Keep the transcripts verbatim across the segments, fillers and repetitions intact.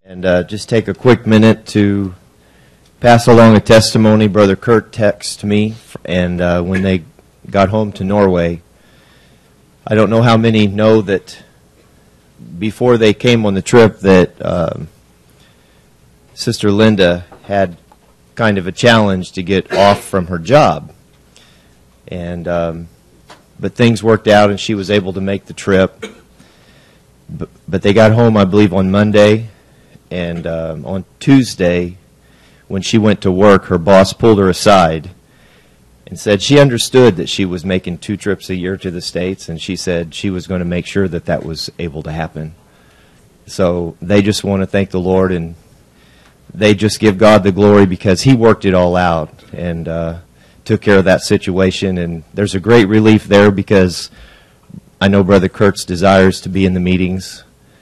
And uh, just take a quick minute to pass along a testimony. Brother Kurt texted me, and uh, when they got home to Norway, I don't know how many know that before they came on the trip that um, Sister Linda had kind of a challenge to get off from her job. And um, but things worked out, and she was able to make the trip. But, but they got home, I believe, on Monday. And um, on Tuesday, when she went to work, her boss pulled her aside and said she understood that she was making two trips a year to the States, and she said she was going to make sure that that was able to happen. So they just want to thank the Lord, and they just give God the glory because He worked it all out and uh, took care of that situation. And there's a great relief there because I know Brother Kurtz desires to be in the meetings.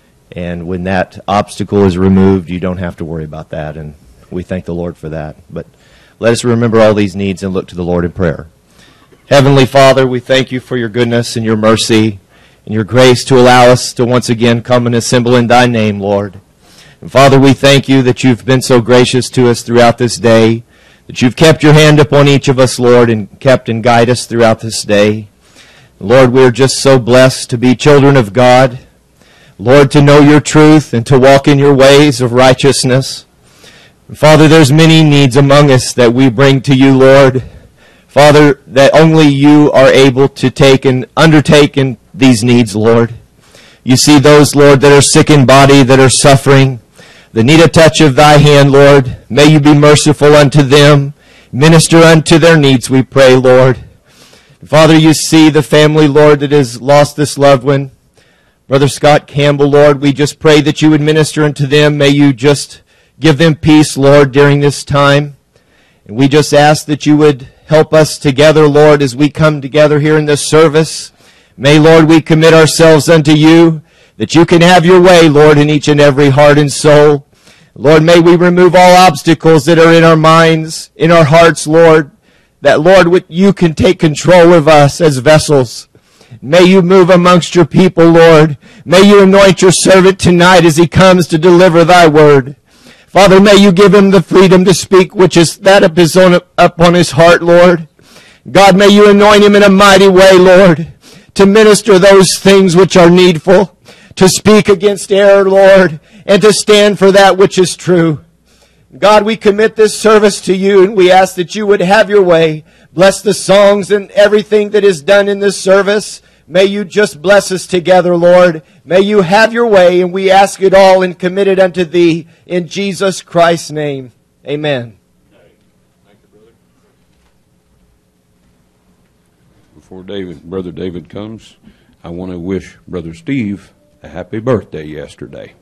And when that obstacle is removed, you don't have to worry about that. And we thank the Lord for that. But let us remember all these needs and look to the Lord in prayer. Heavenly Father, we thank you for your goodness and your mercy and your grace to allow us to once again come and assemble in thy name, Lord. And Father, we thank you that you've been so gracious to us throughout this day, that you've kept your hand upon each of us, Lord, and kept and guided us throughout this day. Lord, we're just so blessed to be children of God. Lord, to know your truth and to walk in your ways of righteousness. Father, there's many needs among us that we bring to you, Lord. Father, that only you are able to take and undertake in these needs, Lord. You see those, Lord, that are sick in body, that are suffering, that need a touch of thy hand, Lord. May you be merciful unto them. Minister unto their needs, we pray, Lord. Father, you see the family, Lord, that has lost this loved one. Brother Scott Campbell, Lord, we just pray that you would minister unto them. May you just give them peace, Lord, during this time. And we just ask that you would help us together, Lord, as we come together here in this service. May, Lord, we commit ourselves unto you, that you can have your way, Lord, in each and every heart and soul. Lord, may we remove all obstacles that are in our minds, in our hearts, Lord, that, Lord, you can take control of us as vessels. May you move amongst your people, Lord. May you anoint your servant tonight as he comes to deliver thy word. Father, may you give him the freedom to speak, which is that of his own upon his heart, Lord. God, may you anoint him in a mighty way, Lord, to minister those things which are needful, to speak against error, Lord, and to stand for that which is true. God, we commit this service to you, and we ask that you would have your way. Bless the songs and everything that is done in this service. May you just bless us together, Lord. May you have your way, and we ask it all and commit it unto thee in Jesus Christ's name. Amen. Thank you, brother. Before David, Brother David comes, I want to wish Brother Steve a happy birthday yesterday.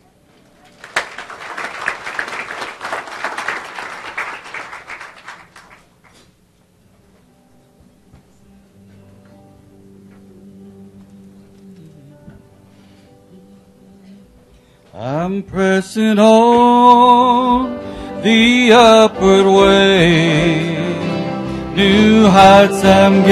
I'm pressing on the upward way, new heights I'm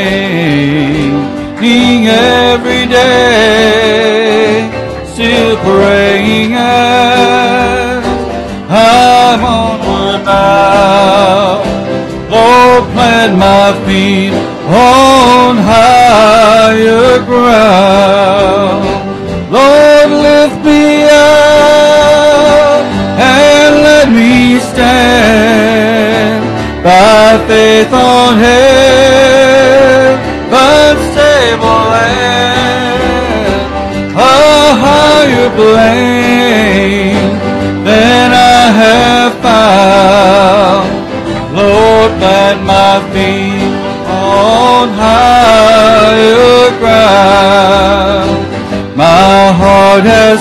gaining every day, still praying as I'm onward bound. Lord, plant my feet on higher ground. Lord, lift me up and let me stand by faith on heaven's stable land, a higher plane than I have found. Lord, plant my feet on higher ground. My heart has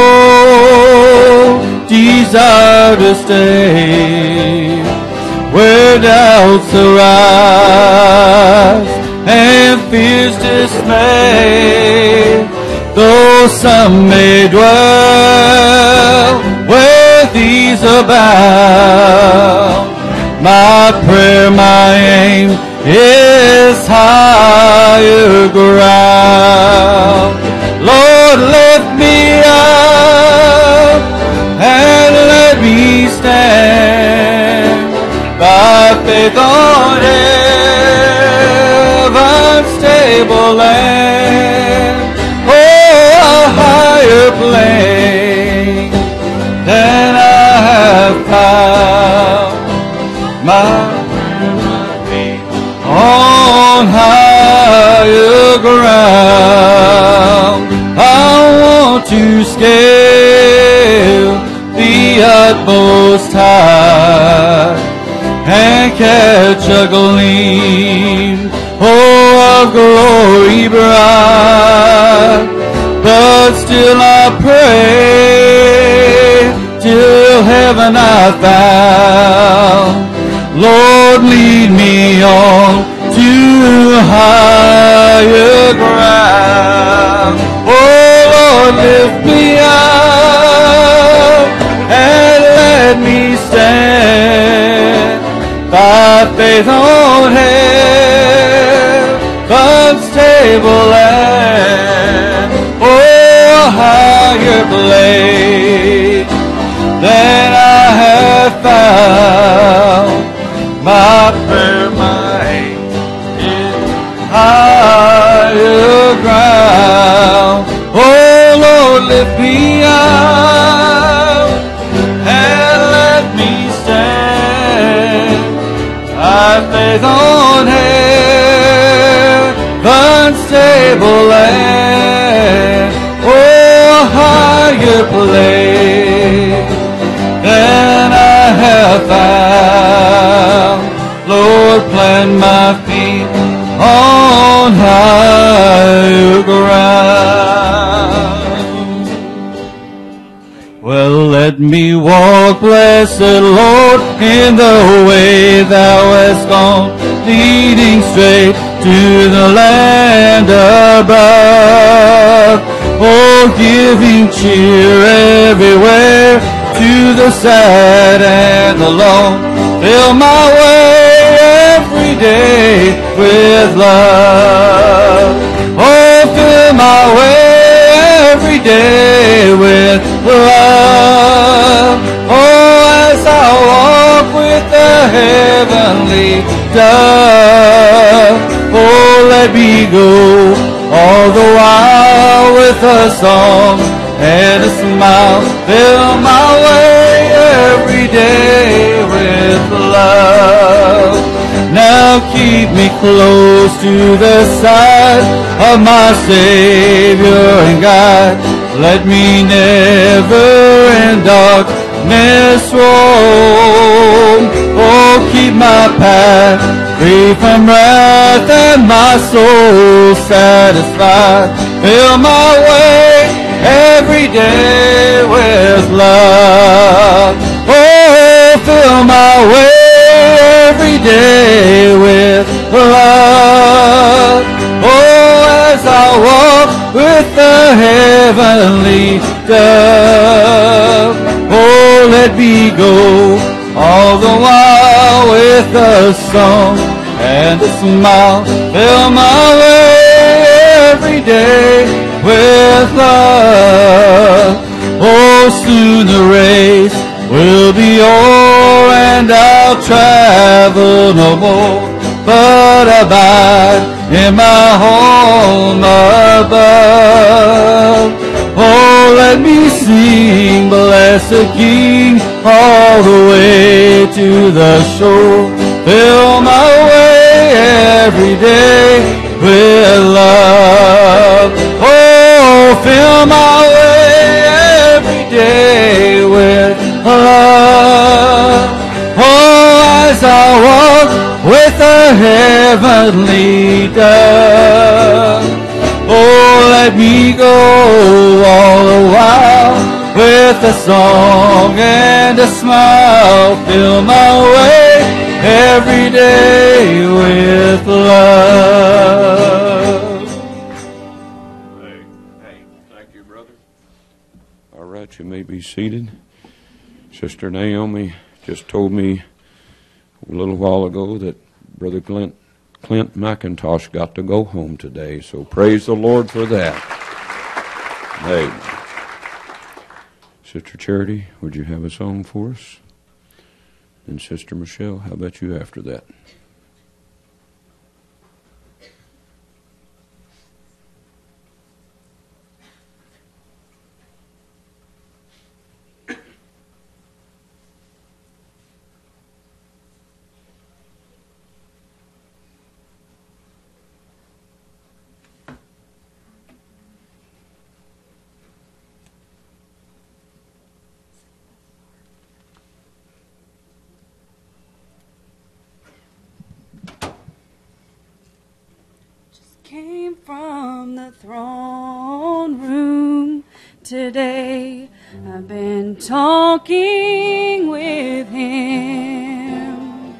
no desire to stay where doubts arise and fears dismay. Though some may dwell where these abound, my prayer, my aim is higher ground. Lord, lift me up and unstable land. Oh, a higher plane than I have found. My feet on higher ground. I want to scale the utmost high and catch a gleam, oh, of glory bright. But still I pray till heaven I found. Lord, lead me on to higher ground. Oh, Lord, lift me up and let me stand by faith on heaven's stable land. Oh, a higher place than I have found. My prayer, my aim is higher ground. Oh, Lord, lift me up and let me stand by faith on heaven's stable land. Oh, a higher place than I have found. Lord, plant my feet on higher ground. Well, let me walk, blessed Lord, in the way thou hast gone, leading straight to the land above. Oh, giving cheer everywhere to the sad and the lone. Fill my way every day with love. Oh, fill my way every day with love. Oh, as I walk with the heavenly dove. Oh, let me go all the while with a song and a smile. Fill my way every day with love. Now keep me close to the side of my Savior and God. Let me never in darkness roam. Oh, keep my path free from wrath and my soul satisfied. Fill my way every day with love. Oh, fill my way every day with love. Oh, as I walk with the heavenly dove. Oh, let me go all the while with a song and a smile. Fill my way every day with love. Oh, soon the race will be o'er and I'll travel no more, but abide in my home above. Oh, let me sing, blessed King, all the way to the shore. Fill my way every day with love. Oh, fill my way every day with love. Oh, as I walk with a heavenly dove. Oh, let me go all the while with a song and a smile. Fill my way every day with love. Hey, hey, thank you, brother. All right, you may be seated. Sister Naomi just told me a little while ago that Brother Clint Clint McIntosh got to go home today, so praise the Lord for that. Hey, Sister Charity, would you have a song for us? And Sister Michelle, how about you after that? the throne room today. I've been talking with him.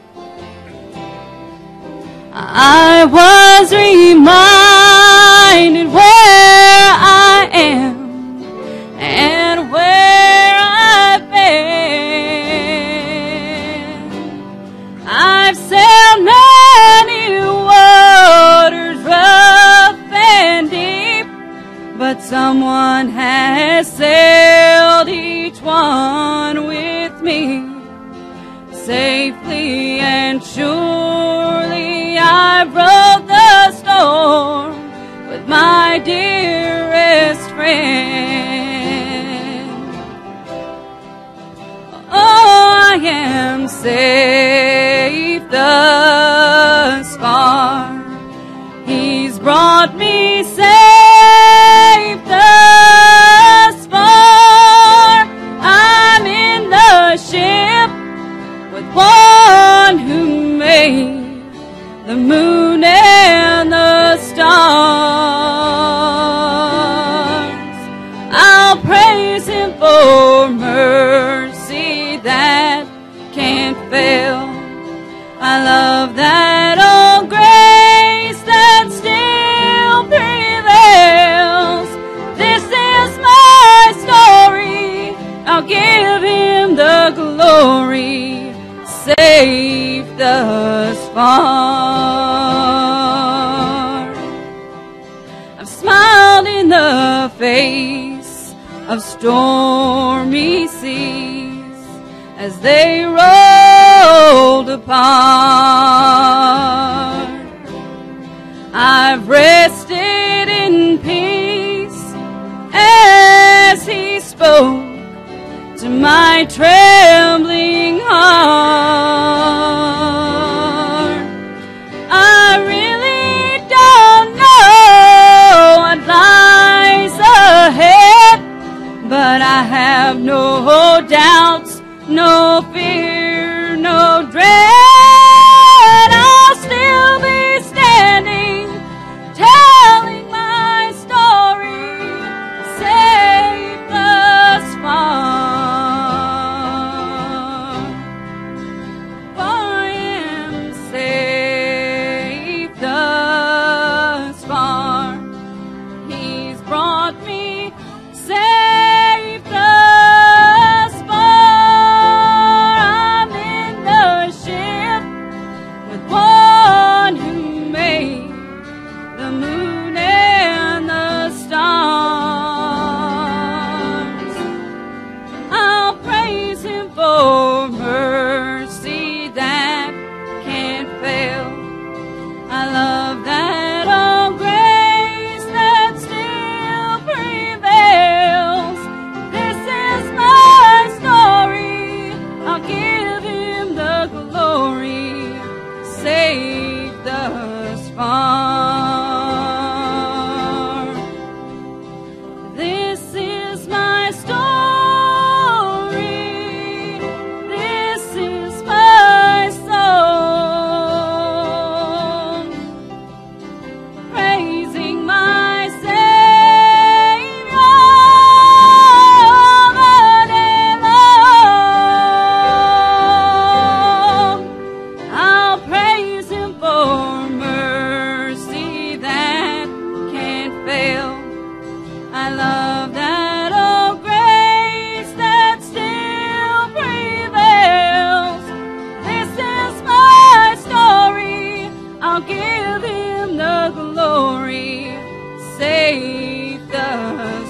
I was reminded where I am and where I've been. I've sailed many waters rough and deep, but someone has sailed each one with me safely and surely. I rode the storm with my dearest friend. Oh, I am safe thus far. He's brought me safe thus far. I'm in the ship with one who made the moon and the stars. I'll praise him for mercy that can't fail. I love that old grace that still prevails. This is my story. I'll give him the glory. Safe thus far. I've smiled in the face of stormy seas as they rolled apart. I've rested in peace as he spoke to my trembling heart. I really don't know what lies ahead, but I have no doubts, no fear, no dread. I'll still be standing, telling my story, safe thus far. I am safe thus far. He's brought me safe thus far. I'm in the ship with one who made the moon and the stars. I'll praise him for mercy that can't fail. I love that old grace that still prevails. This is my story. I'll give him the glory. Safe thus far. This is my story. This is my song, praising my Savior all the day long. I'll praise him for mercy that can't fail. I love that old grace that still prevails. This is my story. I'll give him the glory. Safe thus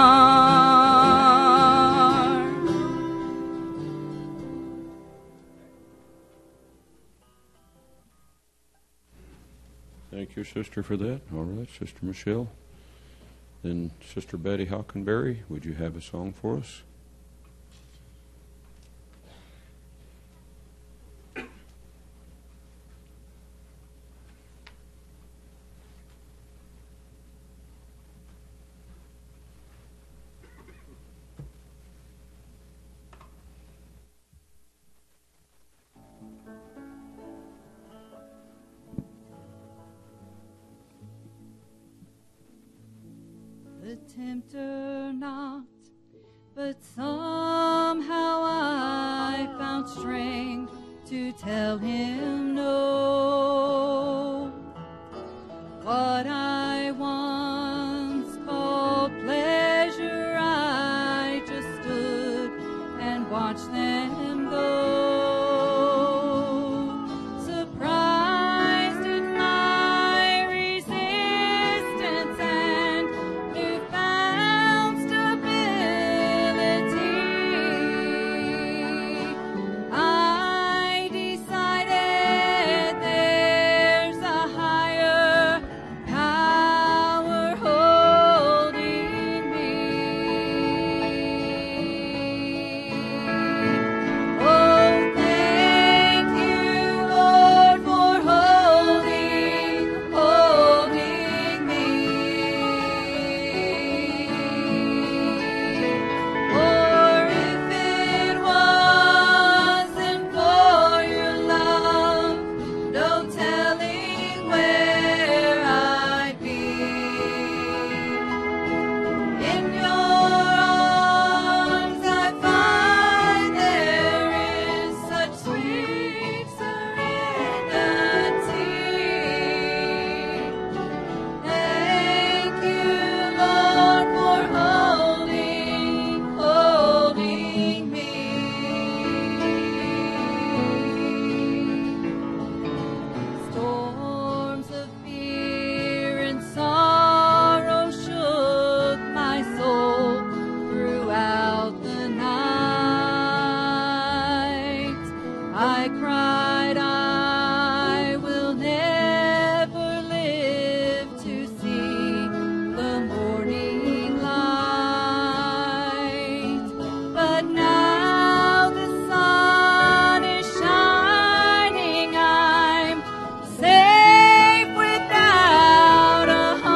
far. Thank you, sister, for that. All right, Sister Michelle. Then Sister Betty Hockenberry, would you have a song for us? tempter knocked, but somehow I found strength to tell him no. What I once called pleasure, I just stood and watched them go. Surprised at my resistance and newfound stability, I decided there's a higher power holding me. Oh, thank you, Lord, for holding, holding me. For if it wasn't for your love, no telling where I'd be. In your arms I find there is such sweet serenity. Thank you, Lord, for holding, holding me. Storms of fear and sorrow shook my soul throughout the night. I cried, I will never live to see the morning light. But now the sun is shining, I'm safe without a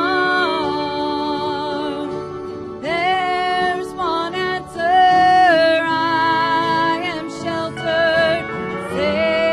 harm. There's one answer, I am sheltered, safe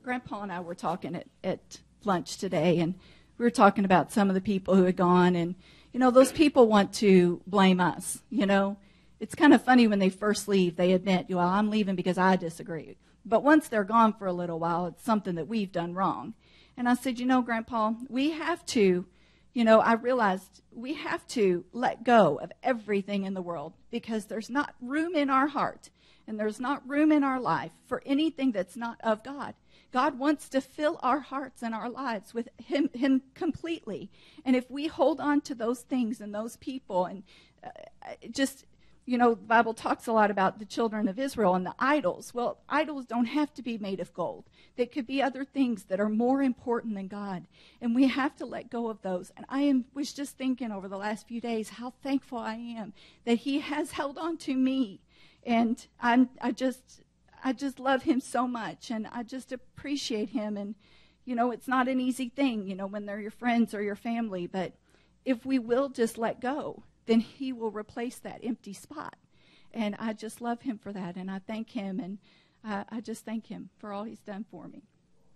Grandpa and I were talking at, at lunch today, and we were talking about some of the people who had gone, and, you know, those people want to blame us, you know. It's kind of funny when they first leave, they admit, well, I'm leaving because I disagree. But once they're gone for a little while, it's something that we've done wrong. And I said, you know, Grandpa, we have to, you know, I realized we have to let go of everything in the world because there's not room in our heart and there's not room in our life for anything that's not of God. God wants to fill our hearts and our lives with him, him completely. And if we hold on to those things and those people and uh, just, you know, the Bible talks a lot about the children of Israel and the idols. Well, idols don't have to be made of gold. They could be other things that are more important than God. And we have to let go of those. And I am, was just thinking over the last few days how thankful I am that he has held on to me. And I'm, I just... I just love him so much, and I just appreciate him. And, you know, it's not an easy thing, you know, when they're your friends or your family. But if we will just let go, then he will replace that empty spot. And I just love him for that, and I thank him, and I, I just thank him for all he's done for me.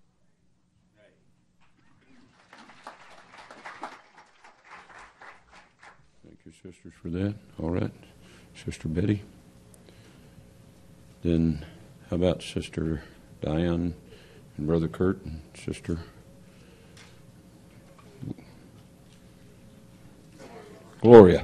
Thank you, sisters, for that. All right. Sister Betty. Then... how about Sister Diane and Brother Kurt and Sister Gloria?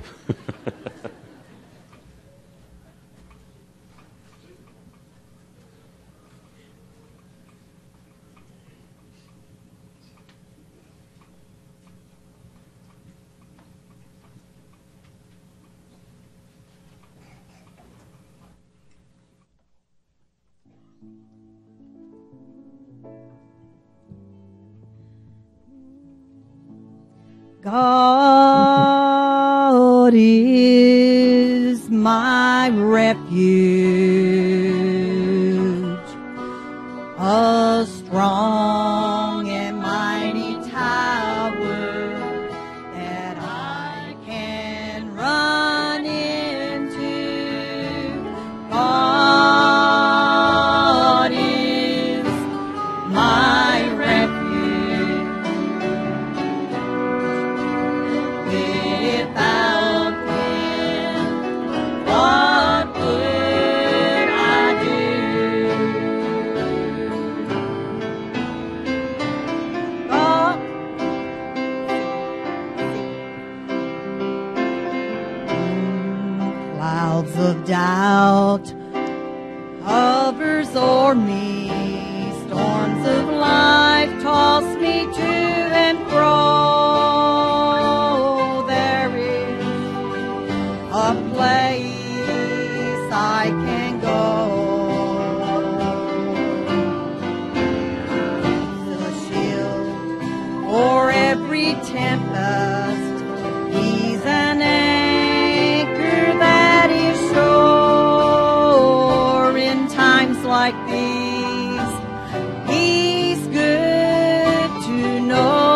God is my refuge, a strong and mighty tower that I can run into. God is my refuge. Of doubt hovers o'er me, storms of life toss me to and fro. There is a place I can go, the shield for every tempest, he's an anchor that is sure in times like these. He's good to know.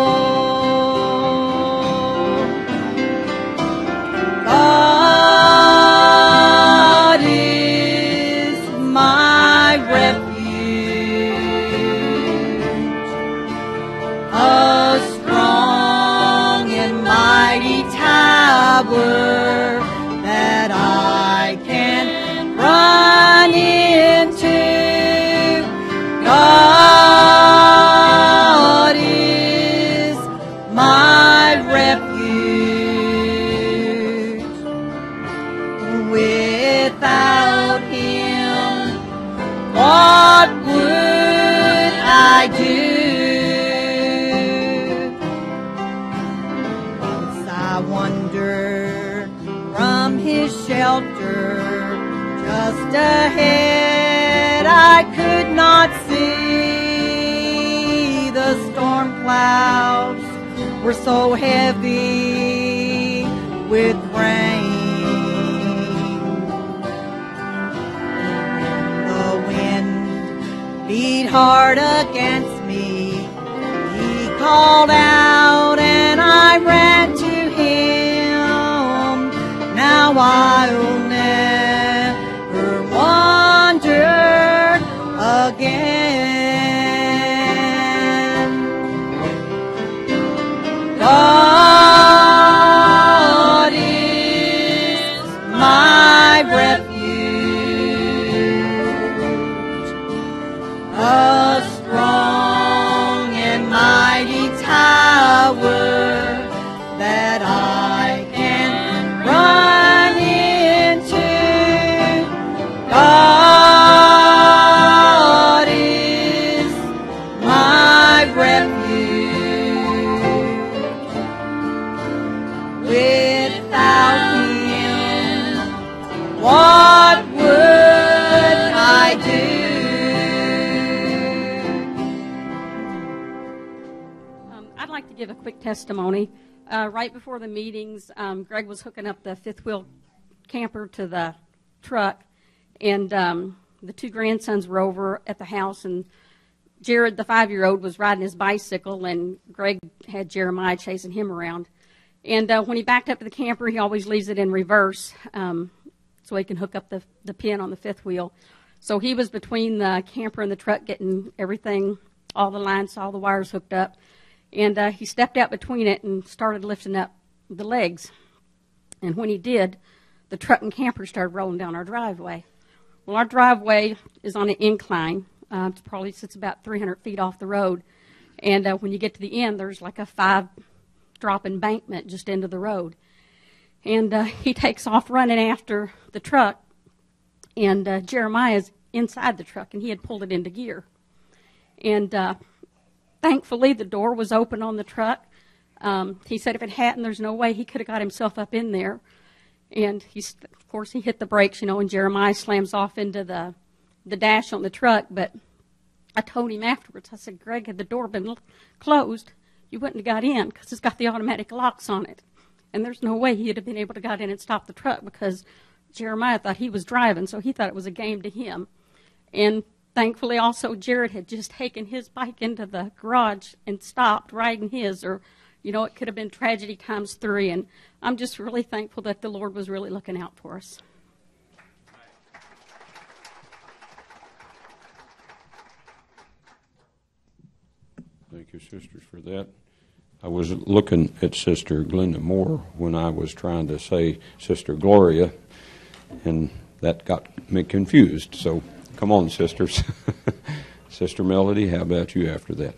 God is my refuge, a strong and mighty tower that I can run into. God is my refuge. Without him, what would I do? Once I wandered from his shelter, just ahead I could not see. The storm clouds were so heavy with rain. The wind beat hard against me. He called out and I ran to him. Now I'll never wander again. I'd like to give a quick testimony. Uh, right before the meetings, um, Greg was hooking up the fifth wheel camper to the truck, and um, the two grandsons were over at the house, and Jared, the five-year-old, was riding his bicycle, and Greg had Jeremiah chasing him around. And uh, when he backed up to the camper, he always leaves it in reverse um, so he can hook up the, the pin on the fifth wheel. So he was between the camper and the truck getting everything, all the lines, all the wires hooked up. And uh, he stepped out between it and started lifting up the legs. And when he did, the truck and camper started rolling down our driveway. Well, our driveway is on an incline. Uh, it probably sits about three hundred feet off the road. And uh, when you get to the end, there's like a five-drop embankment just into the road. And uh, he takes off running after the truck. And uh, Jeremiah's inside the truck, and he had pulled it into gear. And uh, thankfully, the door was open on the truck. Um, he said if it hadn't, there's no way he could have got himself up in there. And, he's, of course, he hit the brakes, you know, and Jeremiah slams off into the, the dash on the truck. But I told him afterwards, I said, Greg, had the door been l- closed, you wouldn't have got in because it's got the automatic locks on it. And there's no way he'd have been able to got in and stop the truck because Jeremiah thought he was driving, so he thought it was a game to him. And thankfully, also, Jared had just taken his bike into the garage and stopped riding his, or, you know, it could have been tragedy times three. And I'm just really thankful that the Lord was really looking out for us. Thank you, sisters, for that. I was looking at Sister Glenda Moore when I was trying to say Sister Gloria, and that got me confused. So come on, sisters. Sister Melody, how about you after that?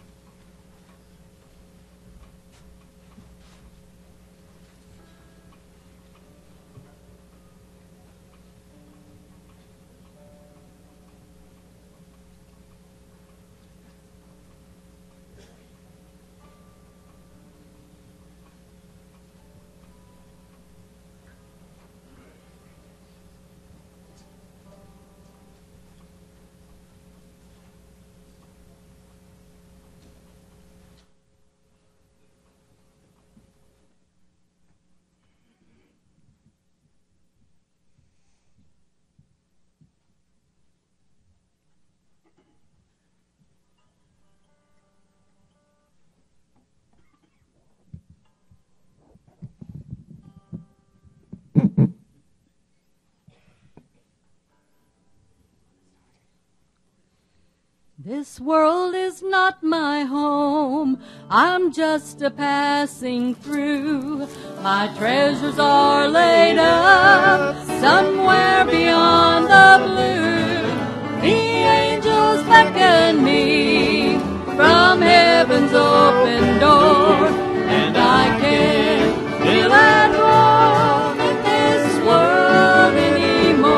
This world is not my home, I'm just a passing through. My treasures are laid up somewhere beyond the blue. The angels beckon me from heaven's open door, and I can't feel at home in this world anymore.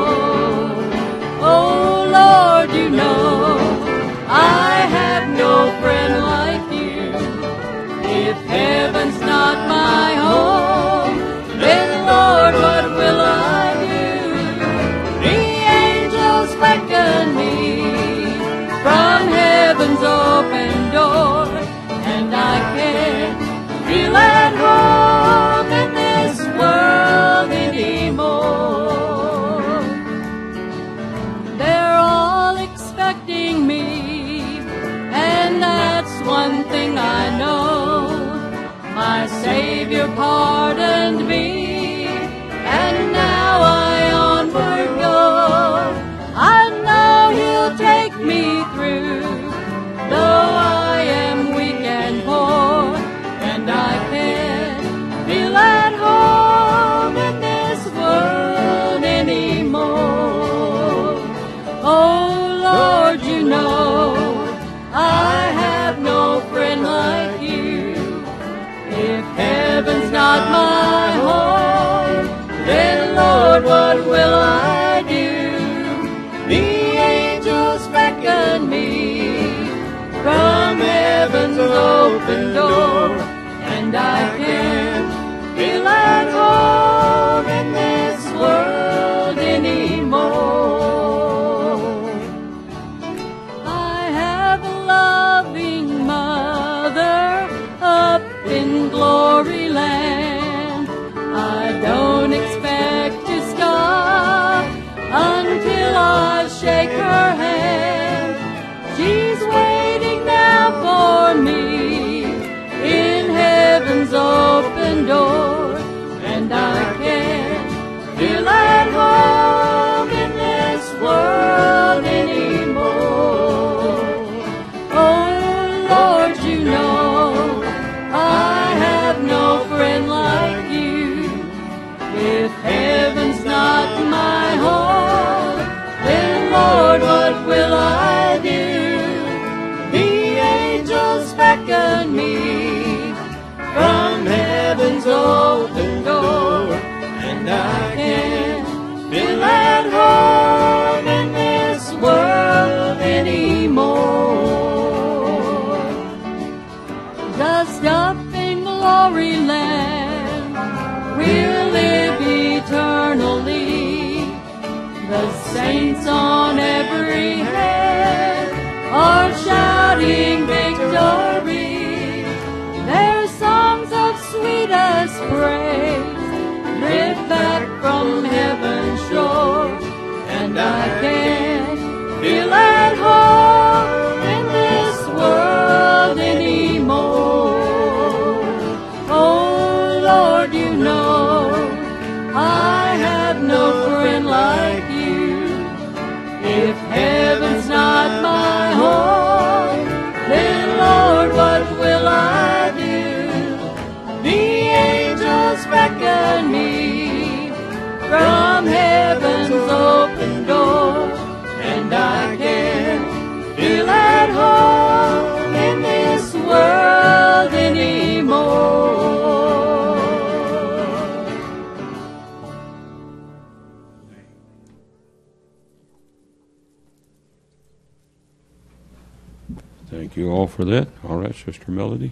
Oh Lord, you know I have no friend like you. If heaven's not my home, then Lord, what will I do? The angels beckon me from heaven's open door, and I can't feel at home in this world anymore. They're all expecting me, and that's one thing I know. My Savior pardoned me, and now I onward go. I know He'll take me through, though I am weak and poor, and I can't feel at home in this world anymore. Oh Lord, you know I have no friend like you. If heaven's not my home, in glory land. I don't expect to stop until I shake her hand. She's waiting now for me in heaven's open door, and I can't feel at home in this world anymore. Oh Lord, you know I have no friend like you. If heaven's not my home, then Lord, what will I do? The angels beckon me from heaven's open door, and I can't feel at home in this world anymore. Just up in glory land, we'll live eternally. The saints on every hand are shouting victory. Their songs of sweetest praise drift back from heaven's shore, and I can't feel at home in this world anymore. Oh Lord, you know I have no friend like you. If heaven's not my home, then Lord, what will I do? The angels beckon me from heaven's open door, and I can't feel at home in this world anymore. Thank you all for that. All right, Sister Melody.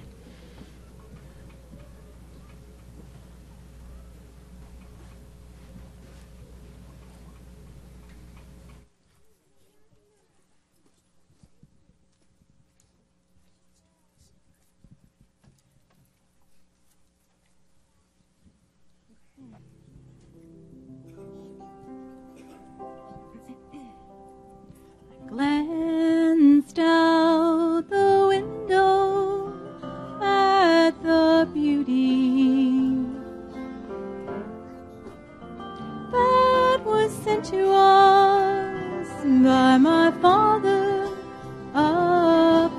Glanced out the window at the beauty that was sent to us by my Father up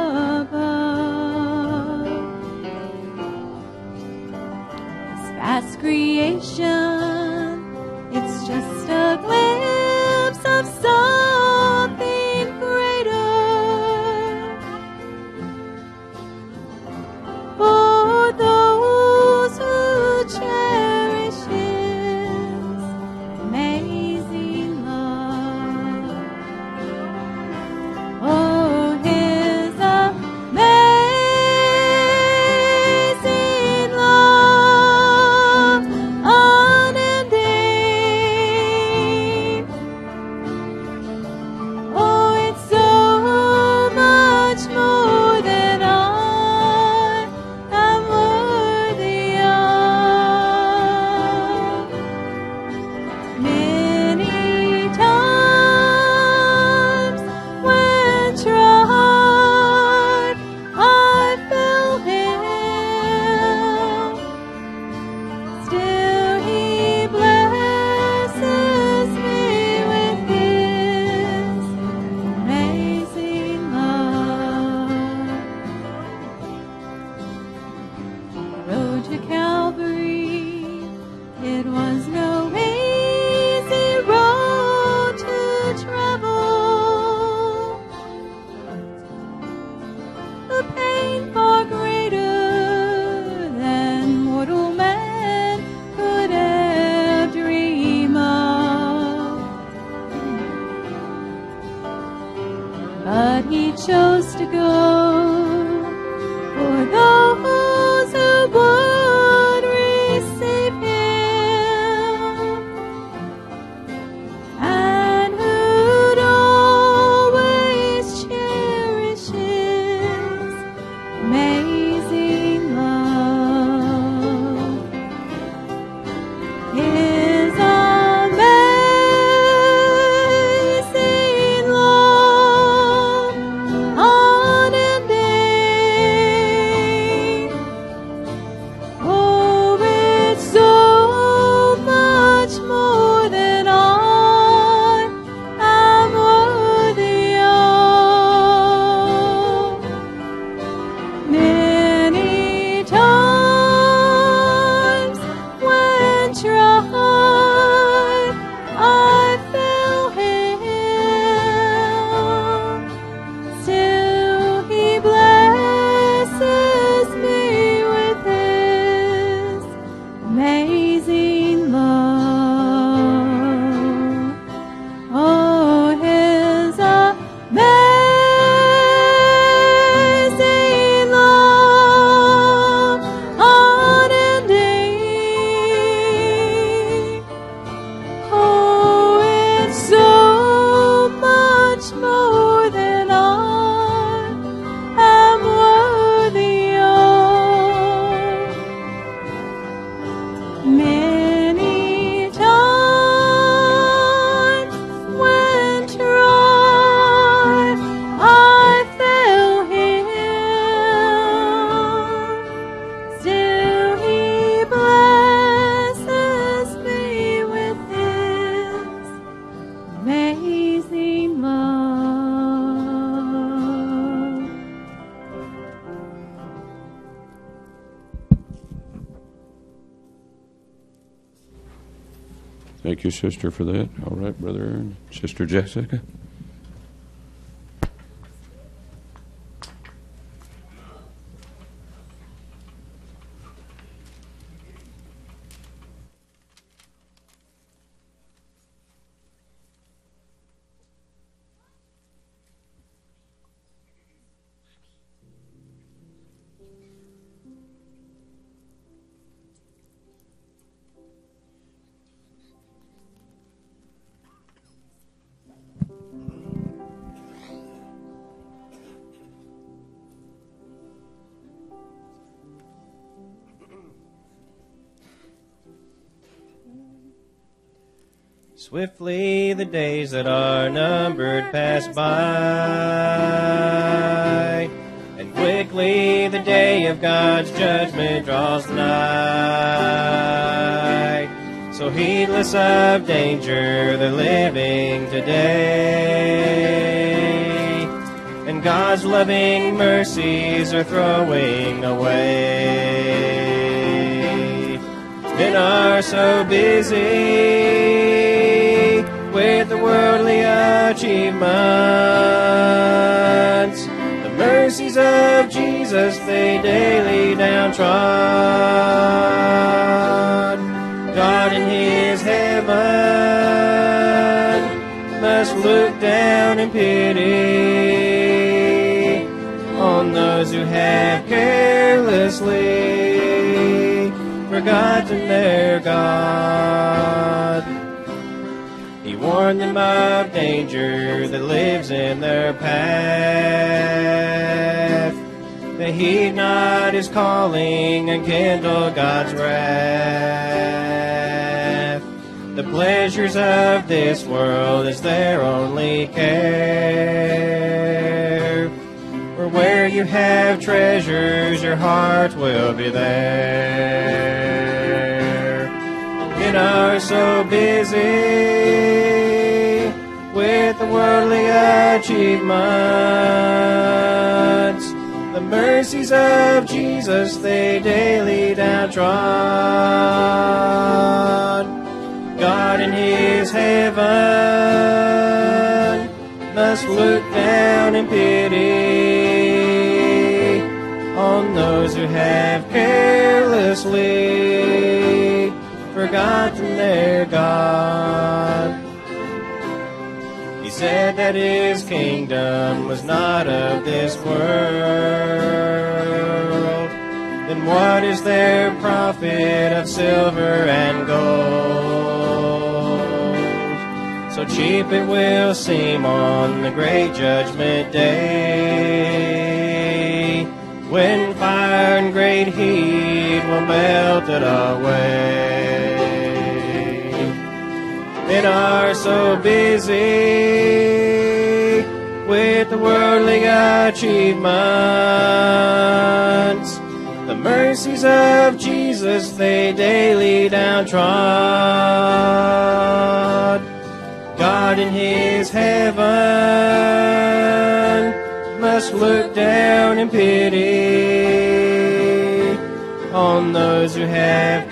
above. This vast creation, it's just a glimpse of something greater. For those who cherish His amazing love. Oh, His amazing love, unending. Oh, it's so much more than I am worthy of. Many times when tried, I felt Him. Still He blesses me with His amazing love. Road to Calvary, it was no easy road to travel. The pain far greater than mortal man could ever dream of. But He chose to go for those who would receive Him. Thank you, sister, for that. All right, Brother Aaron. Sister Jessica. Swiftly the days that are numbered pass by, and quickly the day of God's judgment draws nigh. So heedless of danger they're living today, and God's loving mercies are throwing away. Men are so busy with the worldly achievements, the mercies of Jesus they daily downtrod. God in his heaven must look down in pity on those who have carelessly forgotten their God. He warned them of danger that lives in their path. They heed not his calling and kindle God's wrath. The pleasures of this world is their only care. For where you have treasures, your heart will be there. Men are so busy with the worldly achievements, the mercies of Jesus they daily downtrod. God in his heaven must look down in pity on those who have carelessly forgotten their God. He said that his kingdom was not of this world. Then what is their profit of silver and gold? So cheap it will seem on the great judgment day, when fire and great heat will melt it away. Men are so busy with the worldly achievements, the mercies of Jesus they daily downtrod. God in his heaven must look down in pity on those who have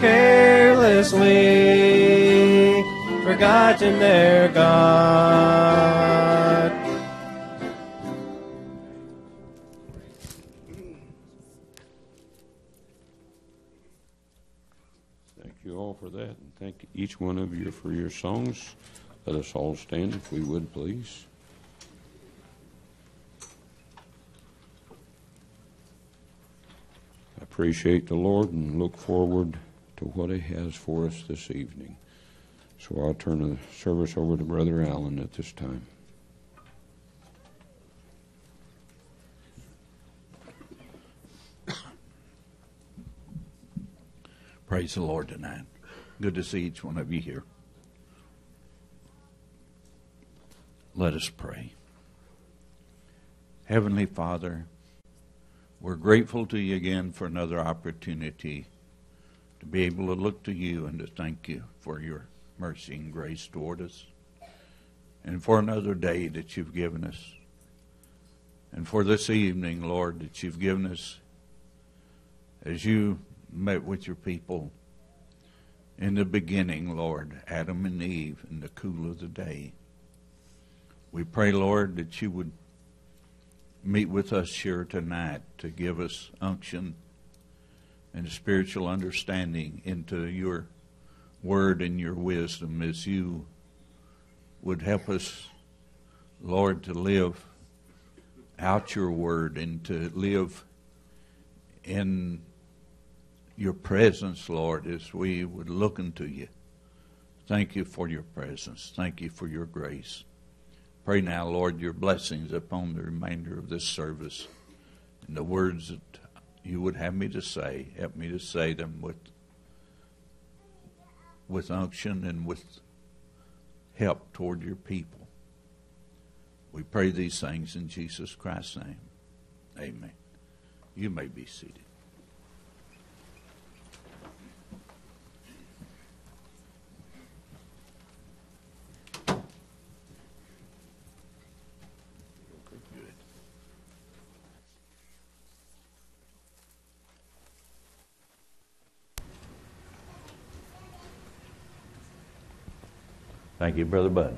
carelessly forgotten their God. Thank you all for that, and thank each one of you for your songs. Let us all stand, if we would, please. I appreciate the Lord and look forward to what he has for us this evening. So I'll turn the service over to Brother Allen at this time. Praise the Lord tonight. Good to see each one of you here. Let us pray. Heavenly Father, we're grateful to you again for another opportunity to be able to look to you and to thank you for your mercy and grace toward us, and for another day that you've given us, and for this evening, Lord, that you've given us as you met with your people in the beginning, Lord, Adam and Eve, in the cool of the day. We pray, Lord, that you would meet with us here tonight to give us unction and spiritual understanding into your word and your wisdom, as you would help us, Lord, to live out your word and to live in your presence, Lord, as we would look unto you. Thank you for your presence. Thank you for your grace. Pray now, Lord, your blessings upon the remainder of this service and the words that you would have me to say. Help me to say them with, with unction and with help toward your people. We pray these things in Jesus Christ's name. Amen. You may be seated. Thank you, Brother Bud.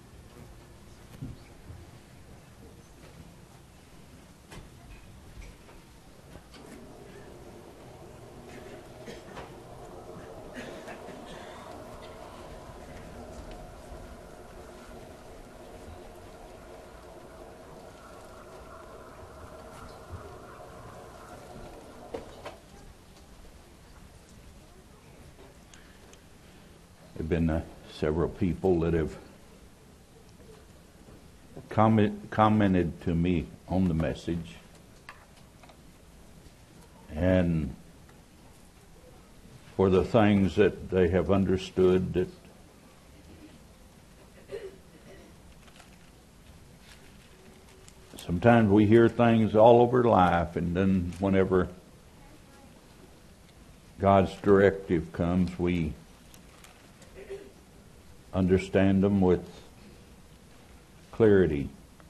There have been uh, several people that have comment, commented to me on the message, and for the things that they have understood, that sometimes we hear things all over life, and then whenever God's directive comes, we understand them with clarity.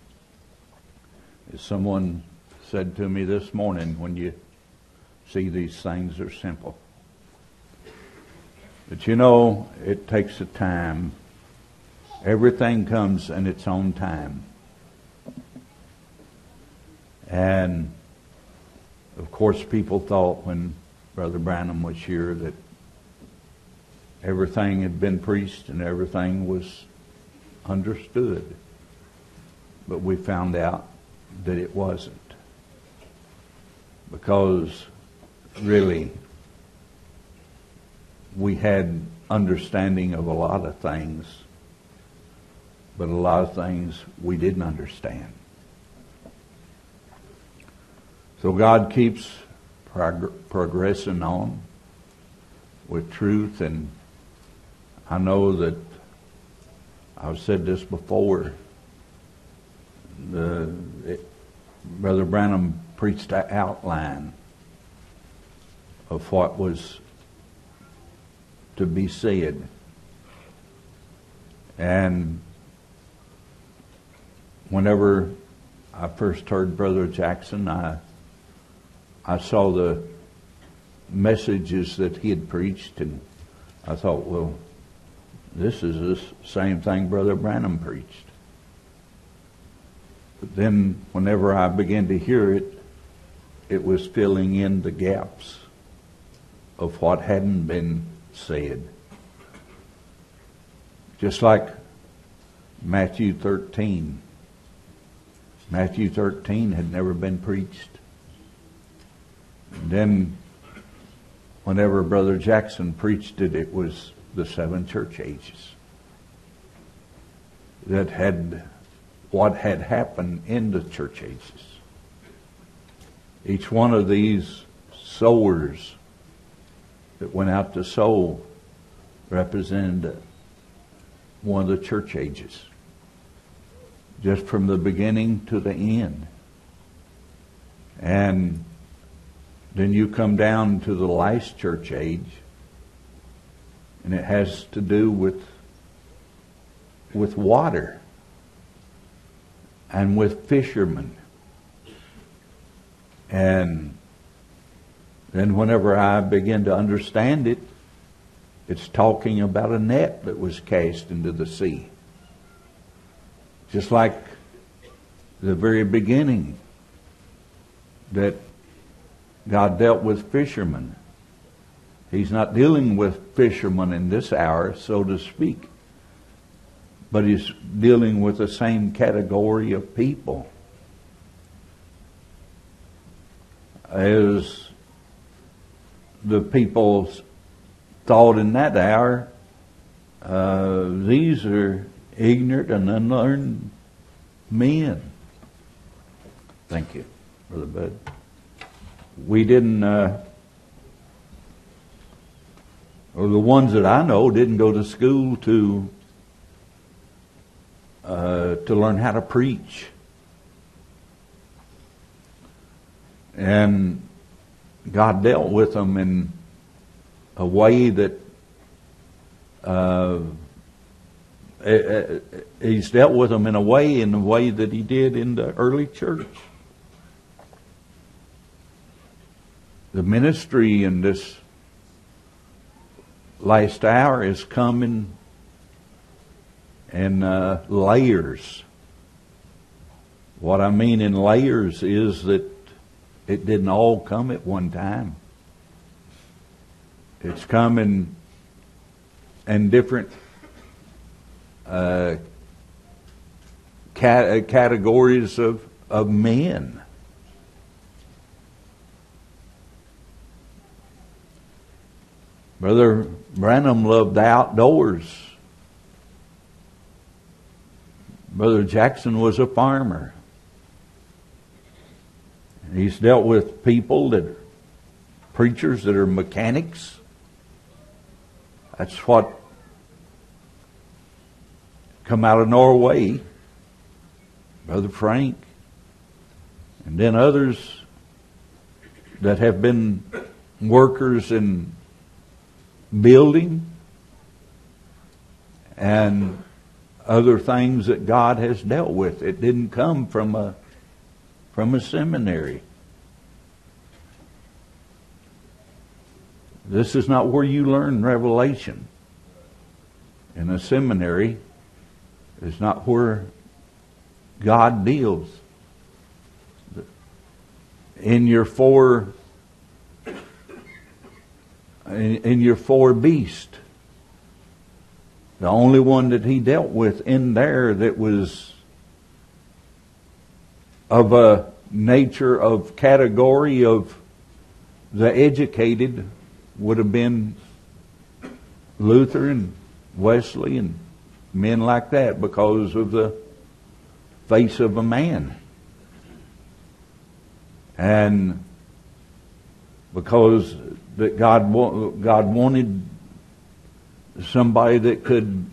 As someone said to me this morning, when you see these things, they're simple. But you know, it takes a time. Everything comes in its own time. And of course, people thought when Brother Branham was here that everything had been preached and everything was understood. But we found out that it wasn't. Because really, we had understanding of a lot of things, but a lot of things we didn't understand. So God keeps prog- progressing on with truth, and I know that I've said this before. The, it, Brother Branham preached an outline of what was to be said. And whenever I first heard Brother Jackson, I I saw the messages that he had preached, and I thought, well, this is the same thing Brother Branham preached. But then whenever I began to hear it, it was filling in the gaps of what hadn't been said. Just like Matthew thirteen. Matthew thirteen had never been preached. And then whenever Brother Jackson preached it, it was the seven church ages that had what had happened in the church ages. Each one of these sowers that went out to sow represented one of the church ages, just from the beginning to the end. And then you come down to the last church age, and it has to do with with water and with fishermen. And then whenever I begin to understand it, It's talking about a net that was cast into the sea. Just like the very beginning that God dealt with fishermen. He's not dealing with fishermen in this hour, so to speak, but he's dealing with the same category of people as the people thought in that hour. Uh, these are ignorant and unlearned men. Thank you, Brother Bud. We didn't, uh, or the ones that I know didn't go to school to uh, to learn how to preach. And God dealt with them in a way that uh, He's dealt with them in a way, in the way that He did in the early church. The ministry in this last hour is coming in uh, layers. What I mean in layers is that it didn't all come at one time. It's coming in different uh, cat- categories of, of men. Brother Branham loved the outdoors. Brother Jackson was a farmer. He's dealt with people that are preachers that are mechanics. That's what come out of Norway. Brother Frank. And then others that have been workers in building and other things that God has dealt with. It didn't come from a from a seminary. This is not where you learn revelation. In a seminary is not where God deals. In your four in, in your four beasts, the only one that He dealt with in there that was of a nature of category of the educated would have been Luther and Wesley and men like that, because of the face of a man. And because that God God wanted somebody that could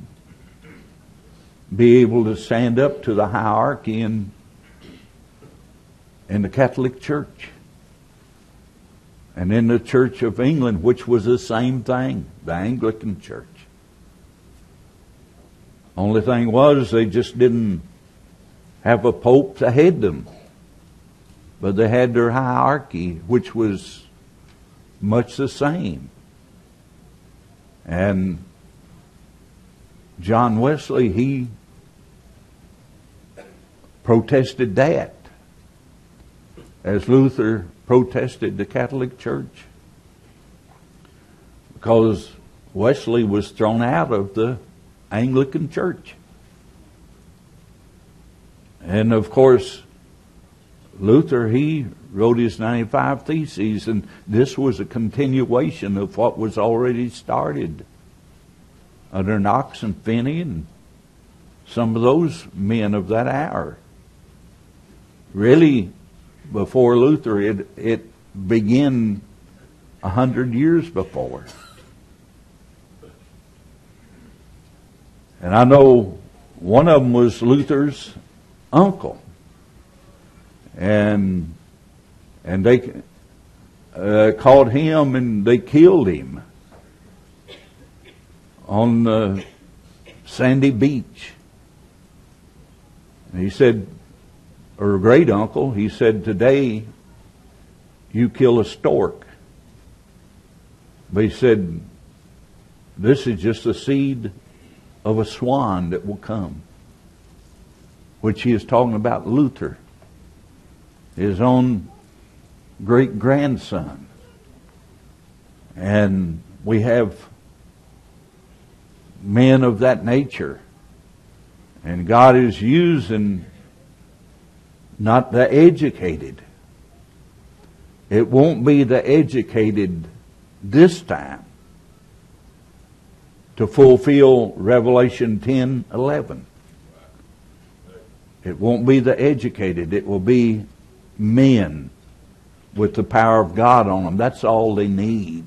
be able to stand up to the hierarchy in in the Catholic Church. And in the Church of England, which was the same thing, the Anglican Church. Only thing was, they just didn't have a pope to head them. But they had their hierarchy, which was much the same. And John Wesley, he protested that, as Luther protested the Catholic Church, because Wesley was thrown out of the Anglican Church. And of course, Luther, he wrote his ninety-five Theses, and this was a continuation of what was already started under Knox and Finney and some of those men of that hour. Really, before Luther, it, it began a hundred years before. And I know one of them was Luther's uncle. And and they uh, caught him and they killed him on the sandy beach. And he said, or a great uncle, he said, today you kill a stork. But he said, this is just the seed of a swan that will come, which he is talking about Luther, his own great-grandson. And we have men of that nature. And God is using not the educated. It won't be the educated this time to fulfill Revelation ten eleven. It won't be the educated. It will be men with the power of God on them. That's all they need.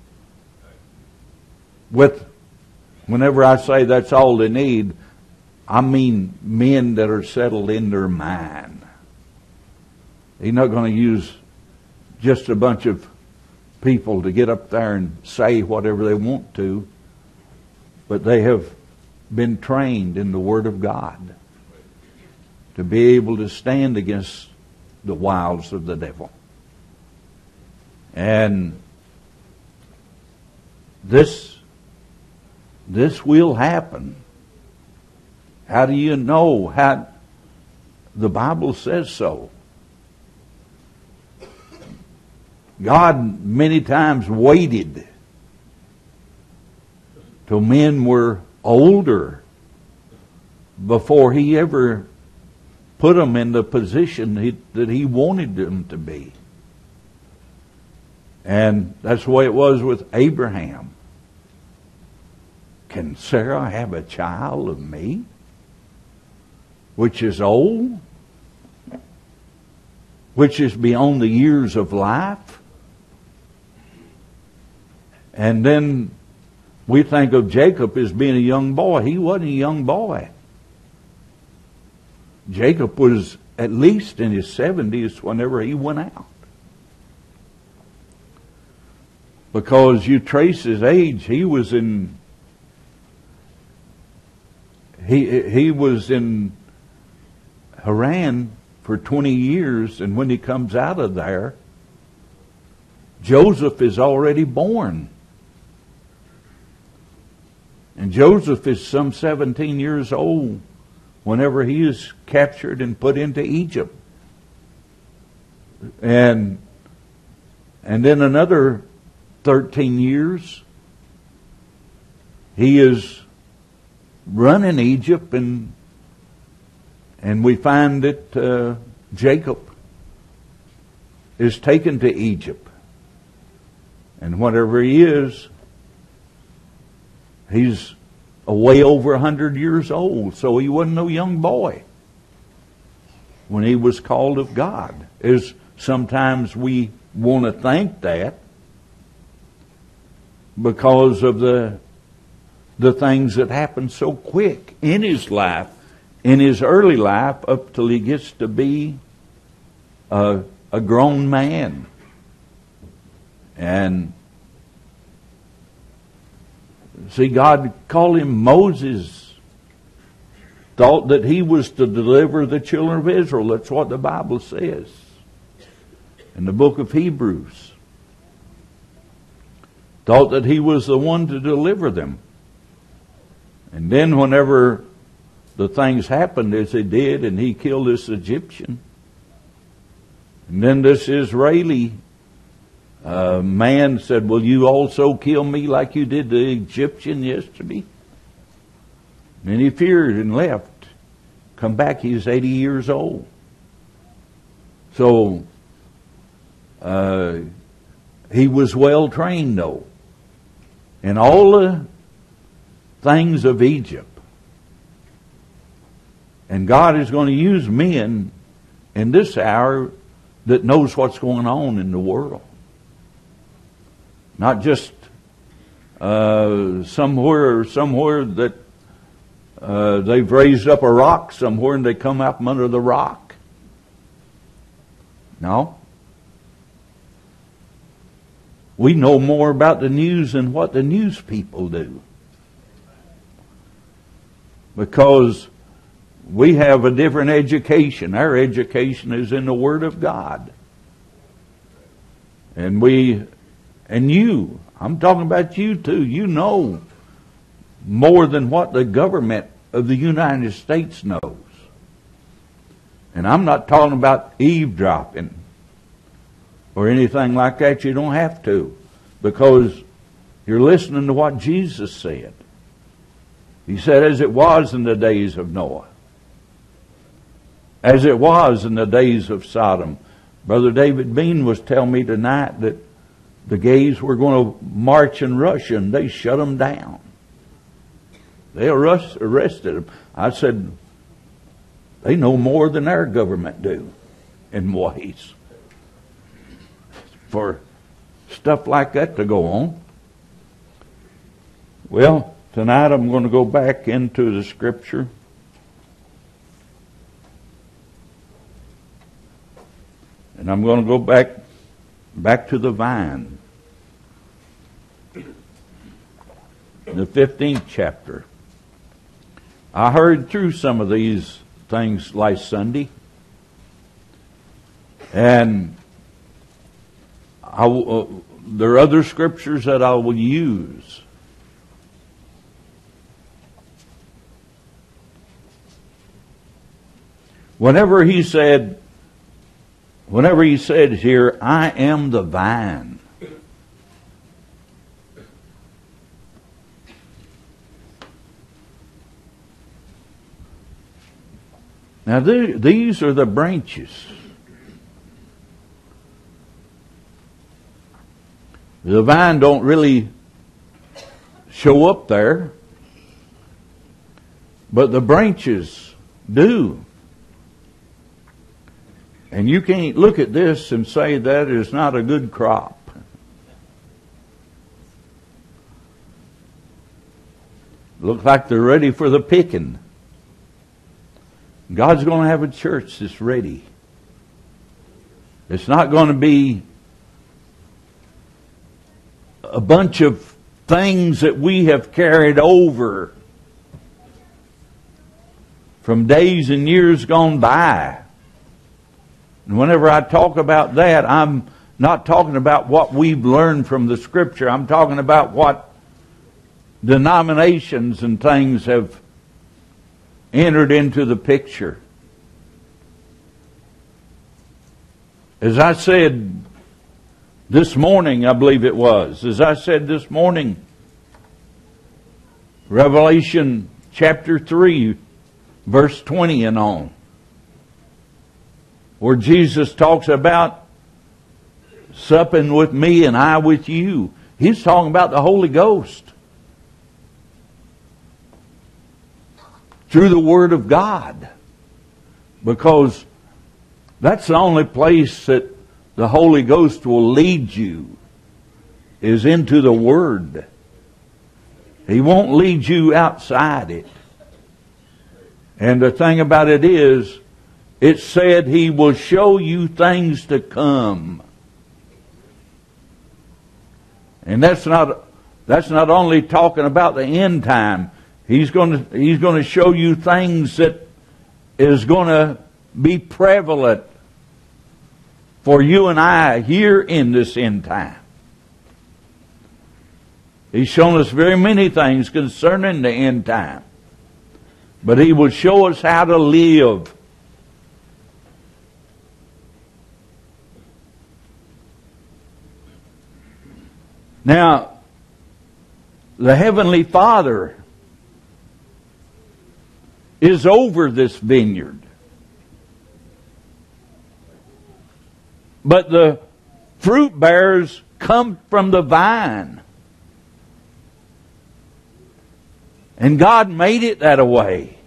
With, whenever I say that's all they need, I mean men that are settled in their mind. He's not going to use just a bunch of people to get up there and say whatever they want to, but they have been trained in the Word of God to be able to stand against the wiles of the devil. And this this will happen. How do you know? How the Bible says so. God many times waited till men were older before he ever put them in the position he, that he wanted them to be. And that's the way it was with Abraham. Can Sarah have a child of me, which is old, which is beyond the years of life? And then we think of Jacob as being a young boy. He wasn't a young boy. Jacob was at least in his seventies whenever he went out. Because you trace his age, he was in he he was in Haran for twenty years, and when he comes out of there, Joseph is already born. And Joseph is some seventeen years old whenever he is captured and put into Egypt. And and then another thirteen years, he is running Egypt, and and we find that uh, Jacob is taken to Egypt. And whatever he is, he's way over a hundred years old, so he wasn't no young boy when he was called of God. As sometimes we want to think that because of the the things that happen so quick in his life, in his early life, up till he gets to be a, a grown man. And see, God called him Moses, thought that he was to deliver the children of Israel. That's what the Bible says in the book of Hebrews. Thought that he was the one to deliver them. And then whenever the things happened as they did, and he killed this Egyptian, and then this Israeli uh, man said, "Will you also kill me like you did the Egyptian yesterday?" And he feared and left. Come back, he was eighty years old. So uh, he was well trained, though, in all the things of Egypt. And God is going to use men in this hour that knows what's going on in the world. Not just uh, somewhere somewhere that uh, they've raised up a rock somewhere and they come out from under the rock. No. We know more about the news than what the news people do. Because we have a different education. Our education is in the Word of God. And we, and you, I'm talking about you too, you know more than what the government of the United States knows. And I'm not talking about eavesdropping or anything like that. You don't have to, because you're listening to what Jesus said. He said, as it was in the days of Noah, as it was in the days of Sodom. Brother David Bean was telling me tonight that the gays were going to march in Russia, and they shut them down. They arrest, arrested them. I said, they know more than our government do in ways for stuff like that to go on. Well, tonight I'm going to go back into the Scripture. And I'm going to go back back to the vine. The fifteenth chapter. I heard through some of these things last Sunday. And I, uh, there are other scriptures that I will use. Whenever he said, whenever he said here, I am the vine. Now th- these are the branches. The vine don't really show up there, but the branches do. And you can't look at this and say that is not a good crop. Looks like they're ready for the picking. God's going to have a church that's ready. It's not going to be a bunch of things that we have carried over from days and years gone by. And whenever I talk about that, I'm not talking about what we've learned from the Scripture. I'm talking about what denominations and things have entered into the picture. As I said this morning, I believe it was, as I said this morning, Revelation chapter three, verse twenty and on, where Jesus talks about supping with me and I with you. He's talking about the Holy Ghost through the Word of God, because that's the only place that the Holy Ghost will lead you, is into the Word. He won't lead you outside it. And the thing about it is, it said He will show you things to come. And that's not that's not only talking about the end time. He's going to He's going to show you things that is going to be prevalent for you and I here in this end time. He's shown us very many things concerning the end time. But He will show us how to live. Now, the Heavenly Father is over this vineyard. But the fruit bearers come from the vine. And God made it that way.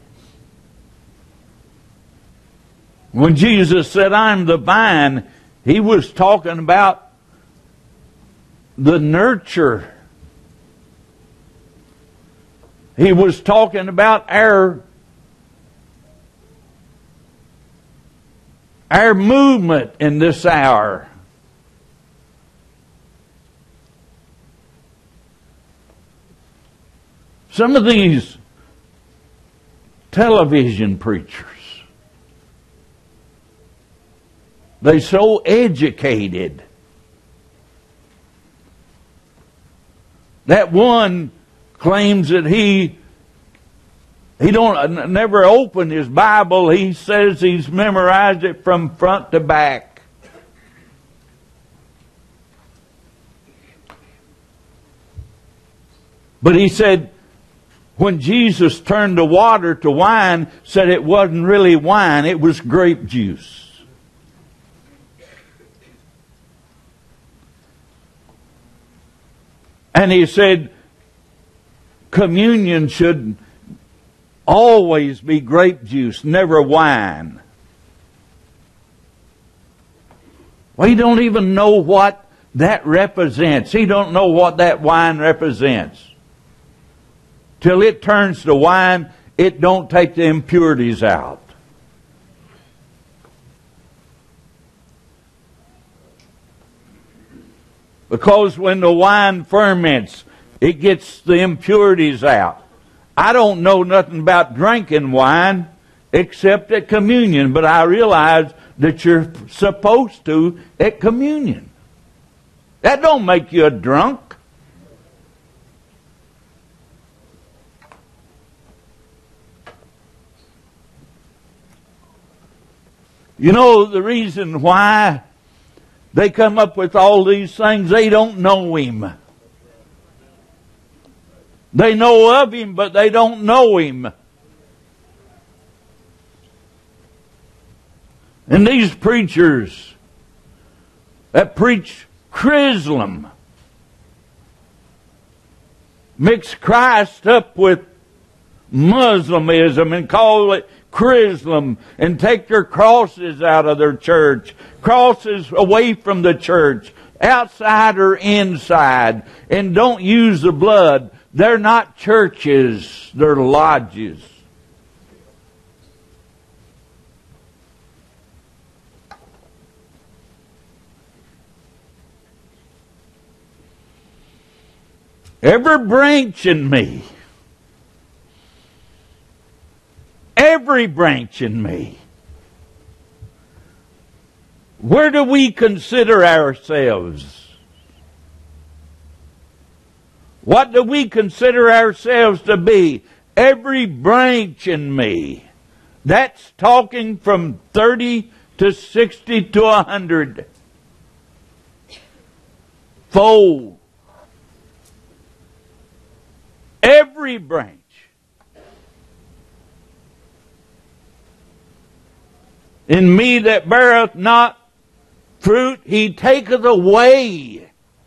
When Jesus said, I'm the vine, He was talking about the nurture. He was talking about our our movement in this hour. Some of these television preachers, they're so educated. That one claims that he he don't never opened his Bible. He says he's memorized it from front to back. But he said when Jesus turned the water to wine, said it wasn't really wine, it was grape juice. And he said communion should always be grape juice, never wine. Well, he don't even know what that represents. He don't know what that wine represents. Till it turns to wine, it don't take the impurities out. Because when the wine ferments, it gets the impurities out. I don't know nothing about drinking wine except at communion, but I realize that you're supposed to at communion. That don't make you a drunk. You know the reason why they come up with all these things? They don't know Him. They know of Him, but they don't know Him. And these preachers that preach Chrislam mix Christ up with Muslimism and call it Chrislam and take their crosses out of their church, crosses away from the church, outside or inside, and don't use the blood. They're not churches, they're lodges. Every branch in me, every branch in me, where do we consider ourselves? What do we consider ourselves to be? Every branch in me. That's talking from thirty to sixty to one hundred fold. Every branch. In me that beareth not fruit, He taketh away.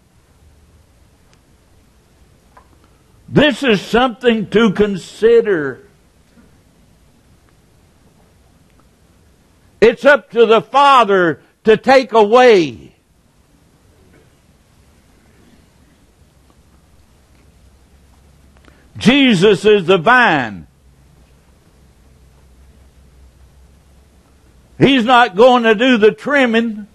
This is something to consider. It's up to the Father to take away. Jesus is the vine. He's not going to do the trimming,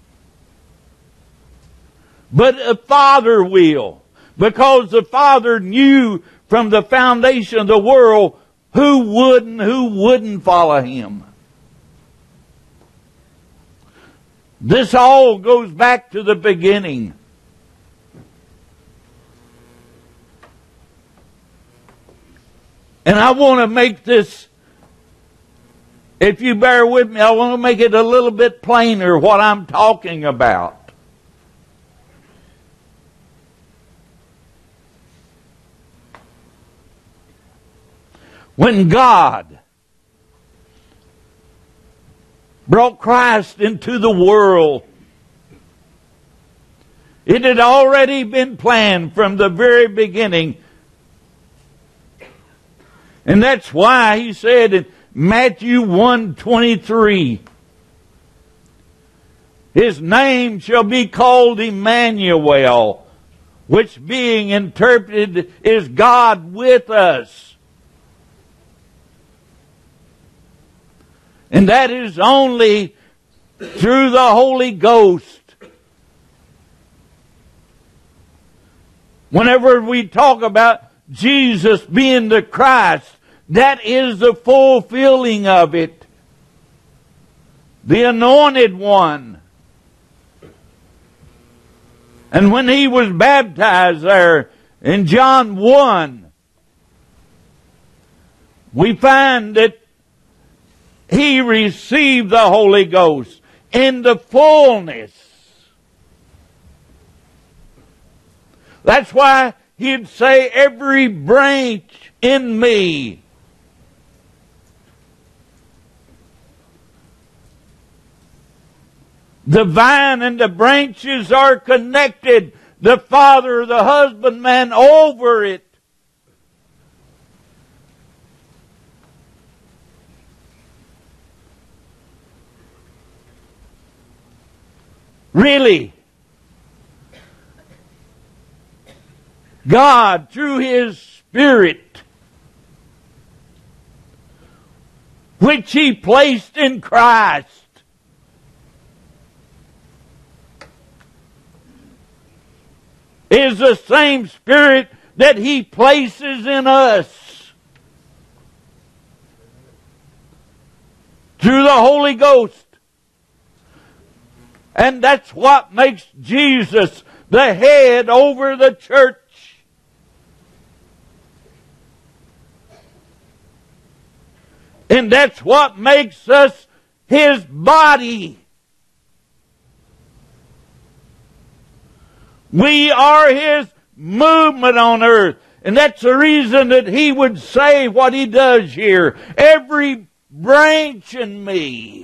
but the Father will. Because the Father knew from the foundation of the world who would and who wouldn't follow Him. This all goes back to the beginning. And I want to make this, if you bear with me, I want to make it a little bit plainer what I'm talking about. When God brought Christ into the world, it had already been planned from the very beginning. And that's why He said in Matthew one twenty-three, His name shall be called Emmanuel, which being interpreted is God with us. And that is only through the Holy Ghost. Whenever we talk about Jesus being the Christ, that is the fulfilling of it. The anointed one. And when He was baptized there in John one, we find that he received the Holy Ghost in the fullness. That's why he'd say, every branch in me the vine and the branches are connected. The father, the husbandman over it. Really, God, through His Spirit, which He placed in Christ, is the same Spirit that He places in us through the Holy Ghost. And that's what makes Jesus the head over the church. And that's what makes us His body. We are His movement on earth. And that's the reason that He would say what He does here. Every branch in me.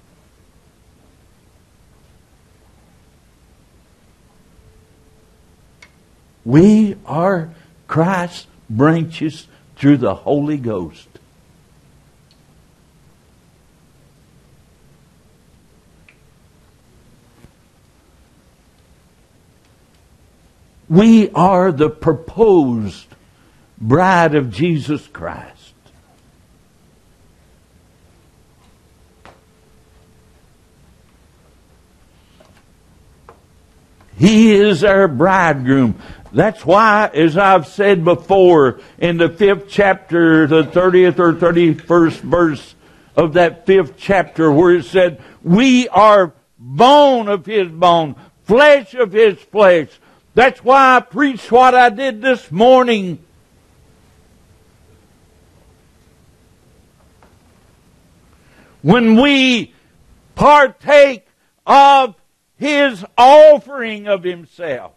We are Christ's branches through the Holy Ghost. We are the proposed bride of Jesus Christ. He is our bridegroom. That's why, as I've said before, in the fifth chapter, the thirtieth or thirty-first verse of that fifth chapter, where it said, we are bone of His bone, flesh of His flesh. That's why I preached what I did this morning. When we partake of His offering of Himself,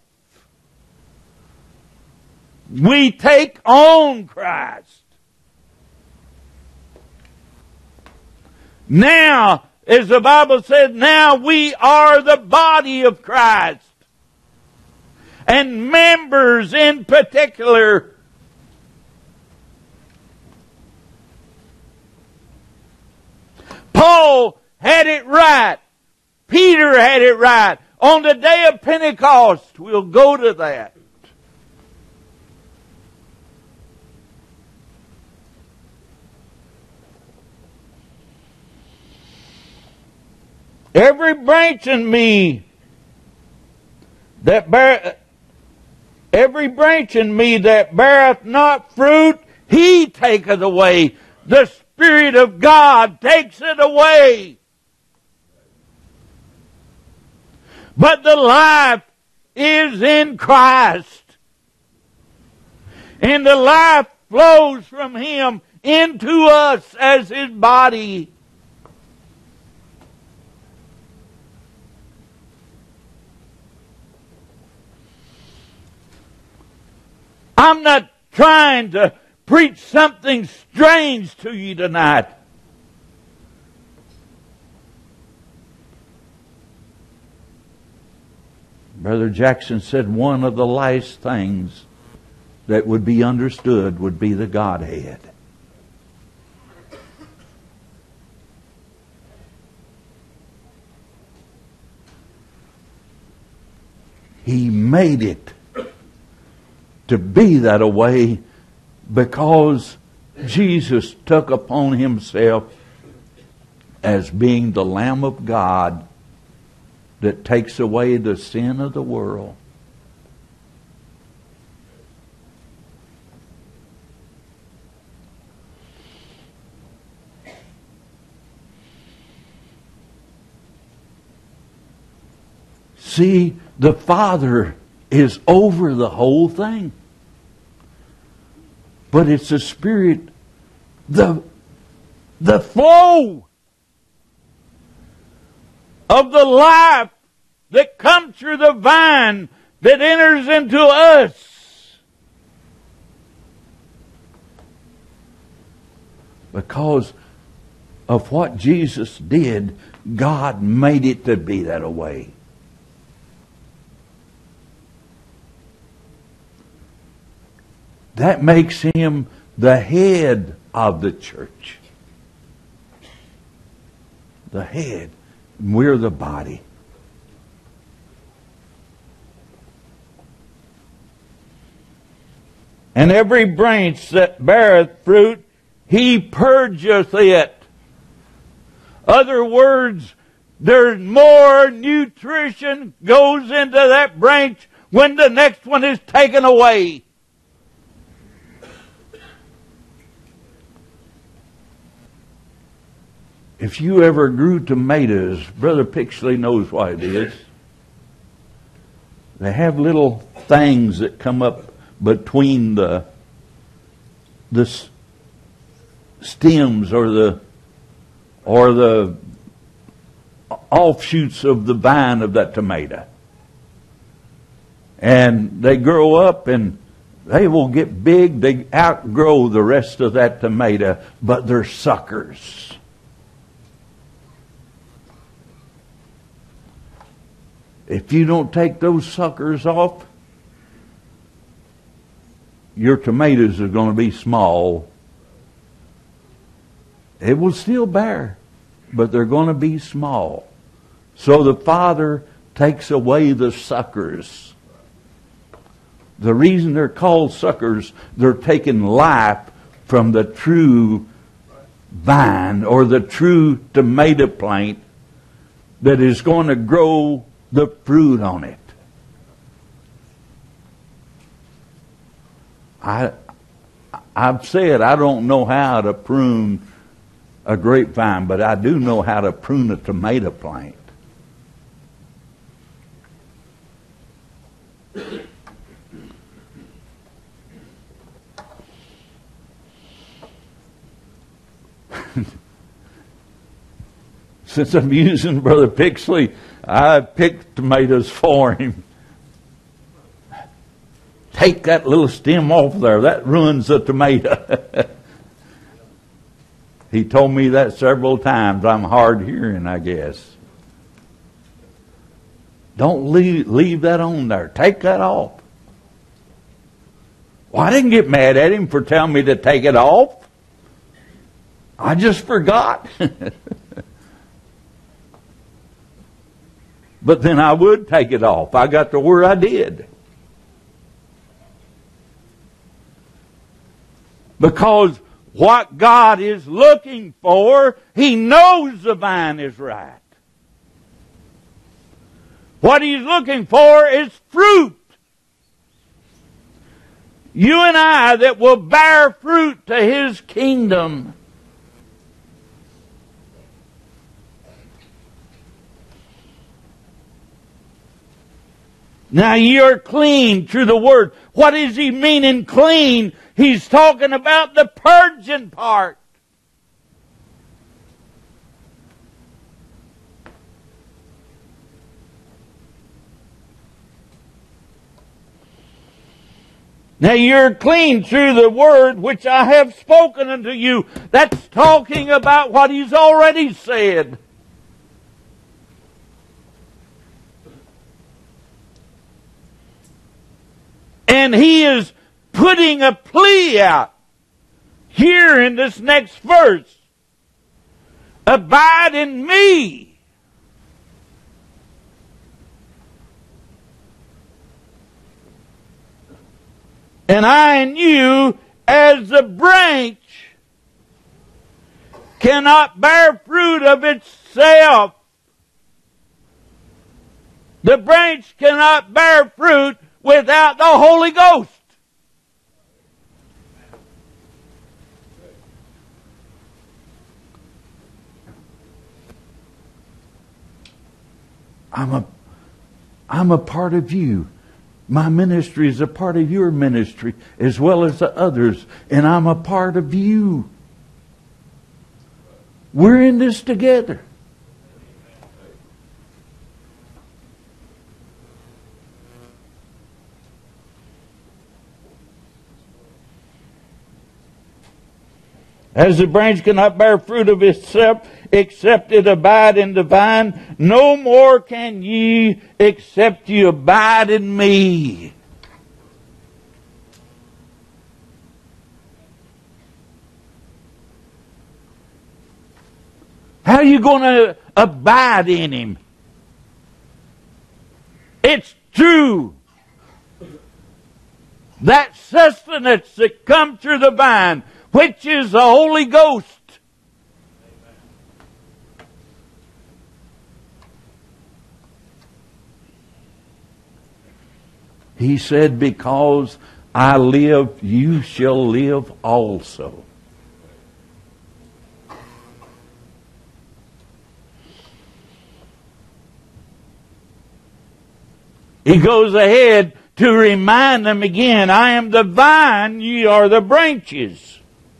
we take on Christ. Now, as the Bible said, now we are the body of Christ. And members in particular. Paul had it right. Peter had it right. On the day of Pentecost, we'll go to that. Every branch in me that bear, every branch in me that beareth not fruit, He taketh away. The Spirit of God takes it away. But the life is in Christ. And the life flows from Him into us as His body. I'm not trying to preach something strange to you tonight. Brother Jackson said one of the last things that would be understood would be the Godhead. He made it to be that a way because Jesus took upon Himself as being the Lamb of God that takes away the sin of the world. See, the Father is over the whole thing. But it's the Spirit the, the flow of the life that comes through the vine that enters into us. Because of what Jesus did, God made it to be that way. That makes him the head of the church. The head. We're the body. And every branch that beareth fruit, he purgeth it. Other words, there's more nutrition goes into that branch when the next one is taken away. If you ever grew tomatoes, Brother Pixley knows what it is. They have little things that come up between the the stems or the or the offshoots of the vine of that tomato. And they grow up and they will get big. They outgrow the rest of that tomato, but they're suckers. If you don't take those suckers off, your tomatoes are going to be small. It will still bear, but they're going to be small. So the Father takes away the suckers. The reason they're called suckers, they're taking life from the true vine or the true tomato plant that is going to grow the fruit on it. I, I've said I don't know how to prune a grapevine, but I do know how to prune a tomato plant. Since I'm using Brother Pixley, I picked tomatoes for him. Take that little stem off there. That ruins the tomato. He told me that several times. I'm hard hearing, I guess. Don't leave, leave that on there. Take that off. Well, I didn't get mad at him for telling me to take it off. I just forgot. But then I would take it off. I got to where I did. Because what God is looking for, He knows the vine is right. What He's looking for is fruit. You and I that will bear fruit to His kingdom. Now you're clean through the Word. What does He mean in clean? He's talking about the purging part. Now you're clean through the Word which I have spoken unto you. That's talking about what He's already said. And He is putting a plea out here in this next verse. Abide in me. And I in you, as the branch cannot bear fruit of itself. The branch cannot bear fruit without the Holy Ghost. I'm a, I'm a part of you. My ministry is a part of your ministry as well as the others. And I'm a part of you. We're in this together. As the branch cannot bear fruit of itself, except it abide in the vine, no more can ye, except ye abide in me. How are you going to abide in Him? It's true. That sustenance that comes through the vine, which is the Holy Ghost. He said, because I live, you shall live also. He goes ahead to remind them again, I am the vine, ye are the branches.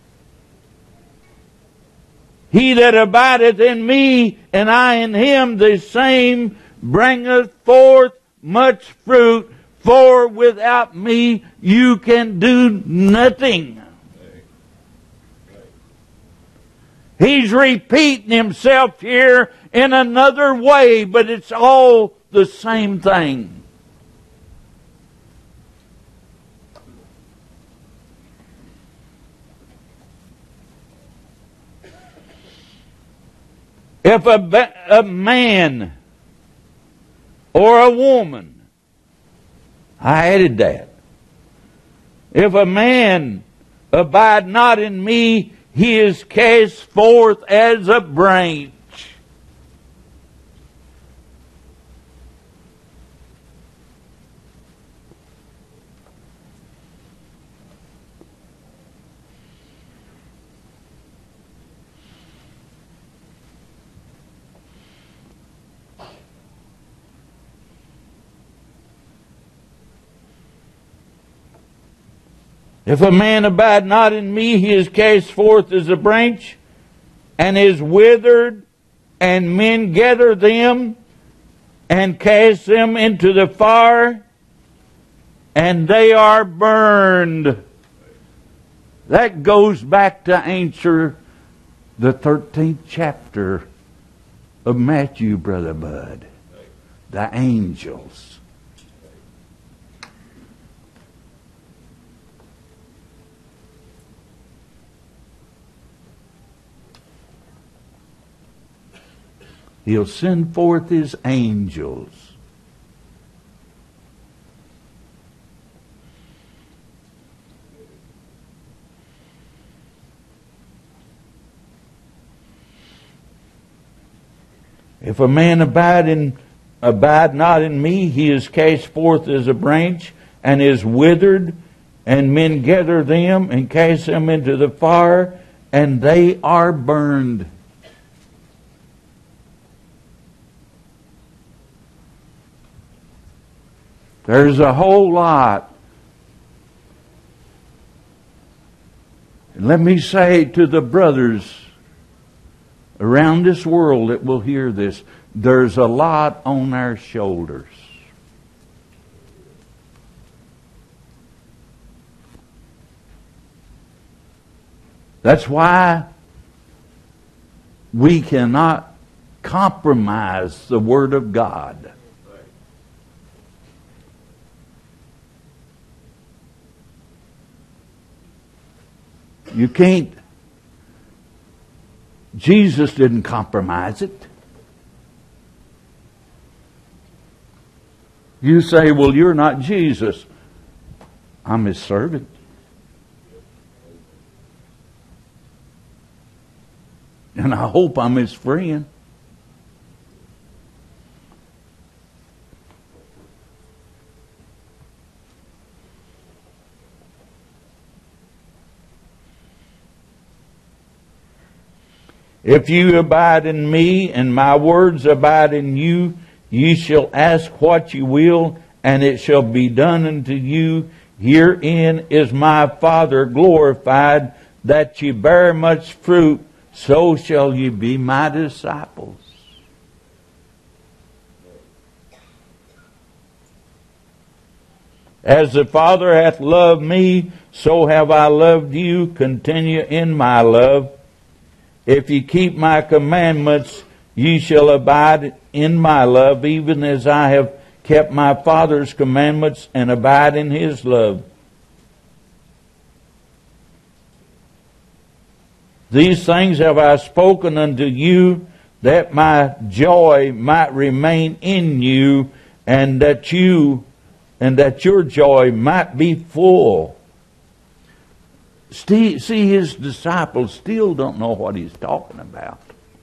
He that abideth in me, and I in him, the same bringeth forth much fruit, for without me you can do nothing. He's repeating himself here in another way, but it's all the same thing. If a, a man or a woman, I added that. If a man abide not in me, he is cast forth as a branch. If a man abide not in me, he is cast forth as a branch, and is withered, and men gather them, and cast them into the fire, and they are burned. That goes back to answer the thirteenth chapter of Matthew, Brother Bud. The angels. He'll send forth His angels. If a man abide in abide not in me, he is cast forth as a branch, and is withered, and men gather them and cast them into the fire, and they are burned. There's a whole lot. And let me say to the brothers around this world that will hear this, there's a lot on our shoulders. That's why we cannot compromise the Word of God. You can't. Jesus didn't compromise it. You say, well, you're not Jesus. I'm His servant. And I hope I'm His friend. If you abide in me, and my words abide in you, ye shall ask what you will, and it shall be done unto you. Herein is my Father glorified, that ye bear much fruit, so shall ye be my disciples. As the Father hath loved me, so have I loved you. Continue in my love. If ye keep my commandments, ye shall abide in my love, even as I have kept my Father's commandments and abide in his love. These things have I spoken unto you, that my joy might remain in you, and that you and that your joy might be full. See, his disciples still don't know what he's talking about,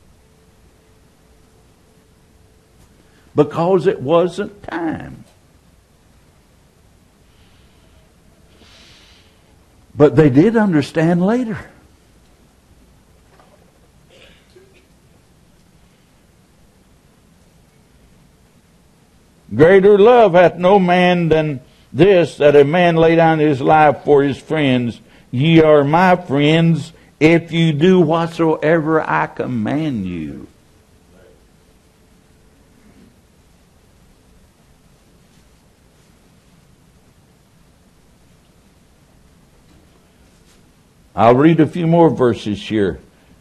because it wasn't time. But they did understand later. Greater love hath no man than this, that a man lay down his life for his friends. Ye are my friends, if you do whatsoever I command you. I'll read a few more verses here.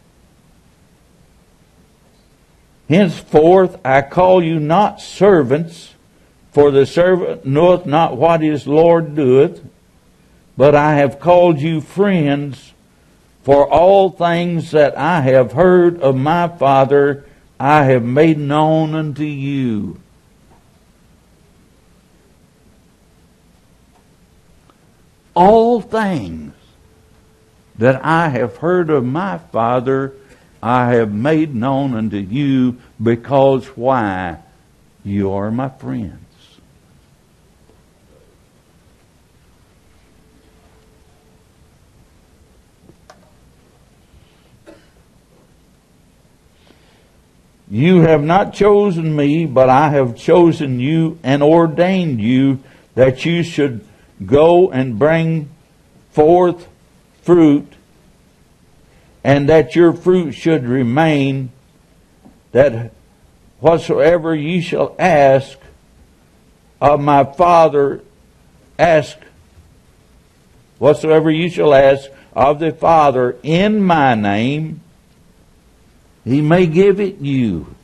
Henceforth I call you not servants, for the servant knoweth not what his Lord doeth, but I have called you friends, for all things that I have heard of my Father I have made known unto you. All things that I have heard of my Father I have made known unto you, because why? You are my friends. You have not chosen me, but I have chosen you and ordained you that you should go and bring forth fruit, and that your fruit should remain, that whatsoever ye shall ask of my Father, ask whatsoever ye shall ask of the Father in my name, he may give it you.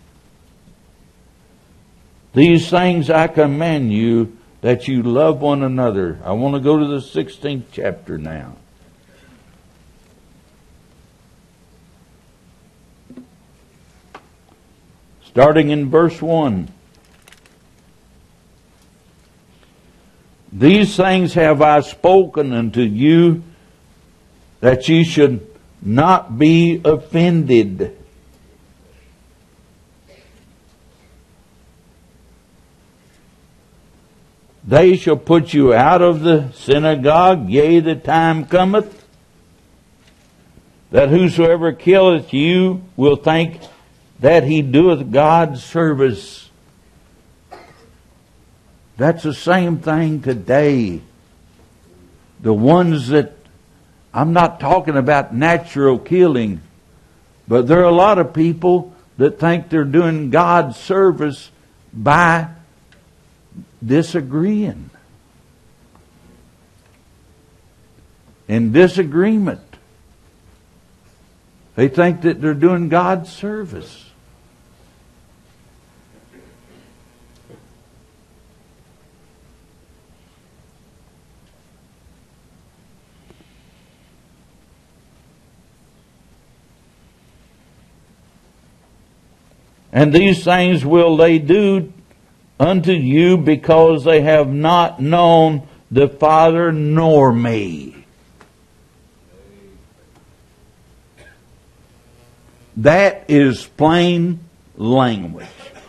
These things I command you, that you love one another. I want to go to the sixteenth chapter now. Starting in verse one. These things have I spoken unto you, that ye should not be offended. They shall put you out of the synagogue, yea, the time cometh, that whosoever killeth you will think that he doeth God's service. That's the same thing today. The ones that, I'm not talking about natural killing, but there are a lot of people that think they're doing God's service by disagreeing. In disagreement. They think that they're doing God's service. And these things will they do unto you, because they have not known the Father nor me. That is plain language.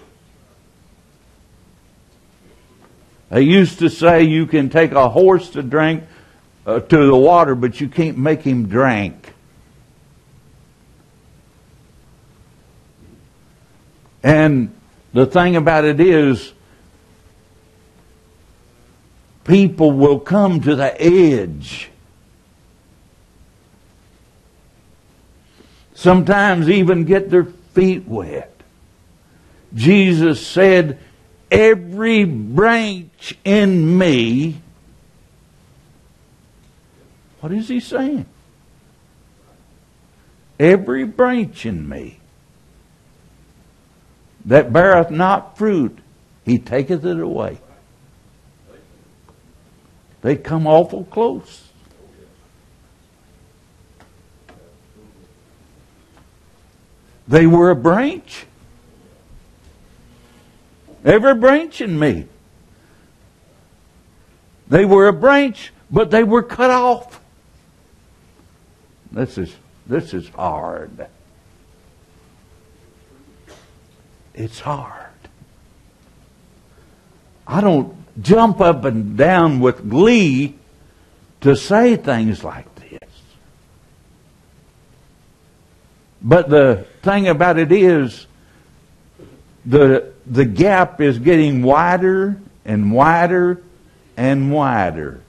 They used to say you can take a horse to drink uh, to the water, but you can't make him drink. And the thing about it is, people will come to the edge. sometimes even get their feet wet. Jesus said, every branch in me, what is he saying? Every branch in me that beareth not fruit, he taketh it away. They come awful close. They were a branch. Every branch in me. They were a branch, but they were cut off. This is this is hard. It's hard. I don't jump up and down with glee to say things like this. But the thing about it is, the the gap is getting wider and wider and wider.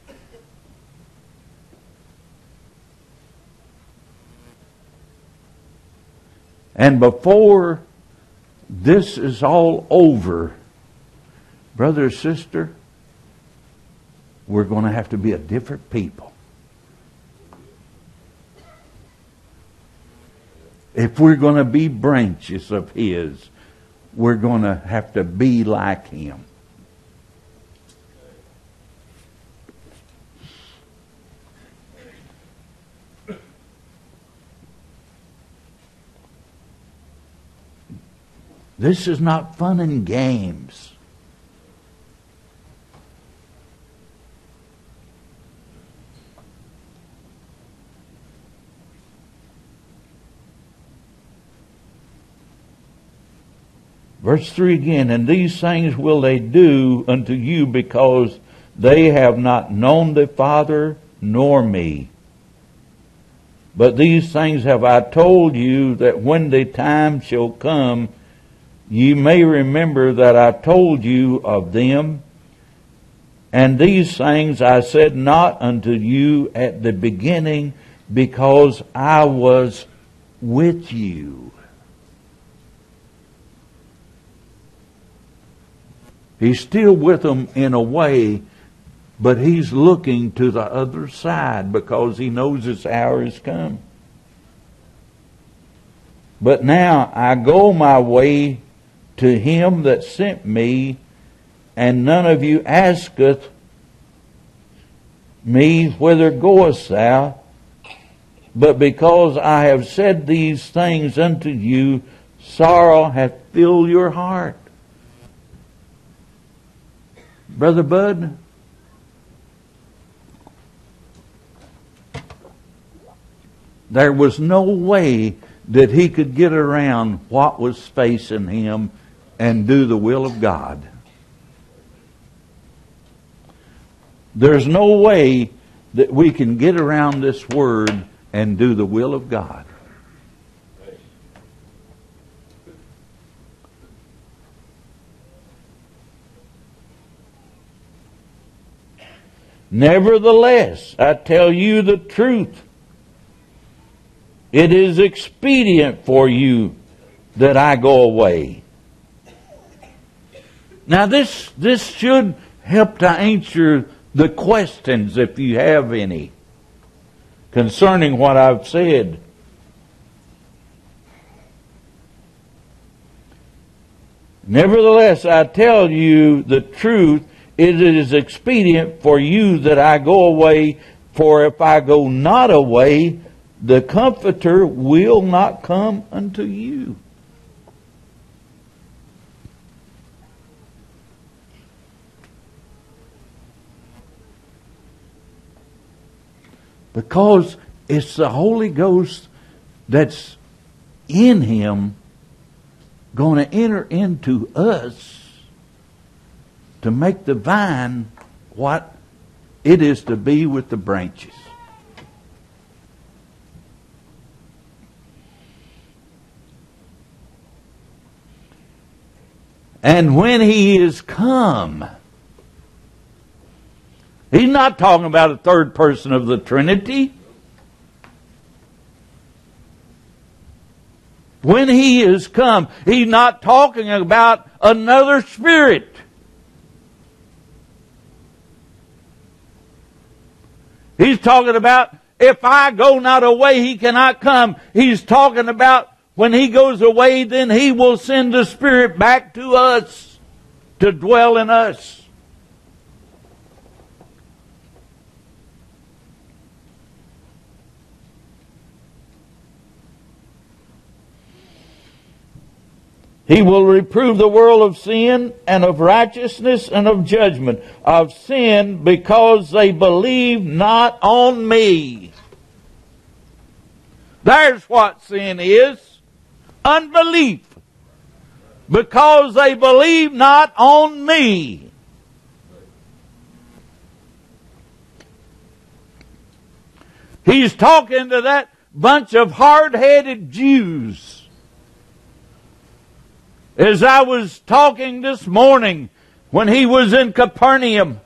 And before this is all over, brother or sister, we're going to have to be a different people. If we're going to be branches of His, we're going to have to be like Him. This is not fun and games. Verse three again, and these things will they do unto you because they have not known the Father nor me. But these things have I told you, that when the time shall come, ye may remember that I told you of them. And these things I said not unto you at the beginning, because I was with you. He's still with them in a way, but He's looking to the other side because He knows His hour has come. But now I go my way to Him that sent me, and none of you asketh me, whither goest thou? But because I have said these things unto you, sorrow hath filled your heart. Brother Bud, there was no way that he could get around what was facing him and do the will of God. There's no way that we can get around this word and do the will of God. Nevertheless, I tell you the truth. It is expedient for you that I go away. Now this, this should help to answer the questions, if you have any, concerning what I've said. Nevertheless, I tell you the truth. It is expedient for you that I go away, for if I go not away, the Comforter will not come unto you. Because it's the Holy Ghost that's in Him going to enter into us to make the vine what it is to be with the branches. And when He is come, He's not talking about a third person of the Trinity. When He is come, He's not talking about another spirit. He's talking about, if I go not away, He cannot come. He's talking about when He goes away, then He will send the Spirit back to us to dwell in us. He will reprove the world of sin and of righteousness and of judgment. Of sin because they believe not on me. There's what sin is. Unbelief. Because they believe not on me. He's talking to that bunch of hard-headed Jews. As I was talking this morning when he was in Capernaum.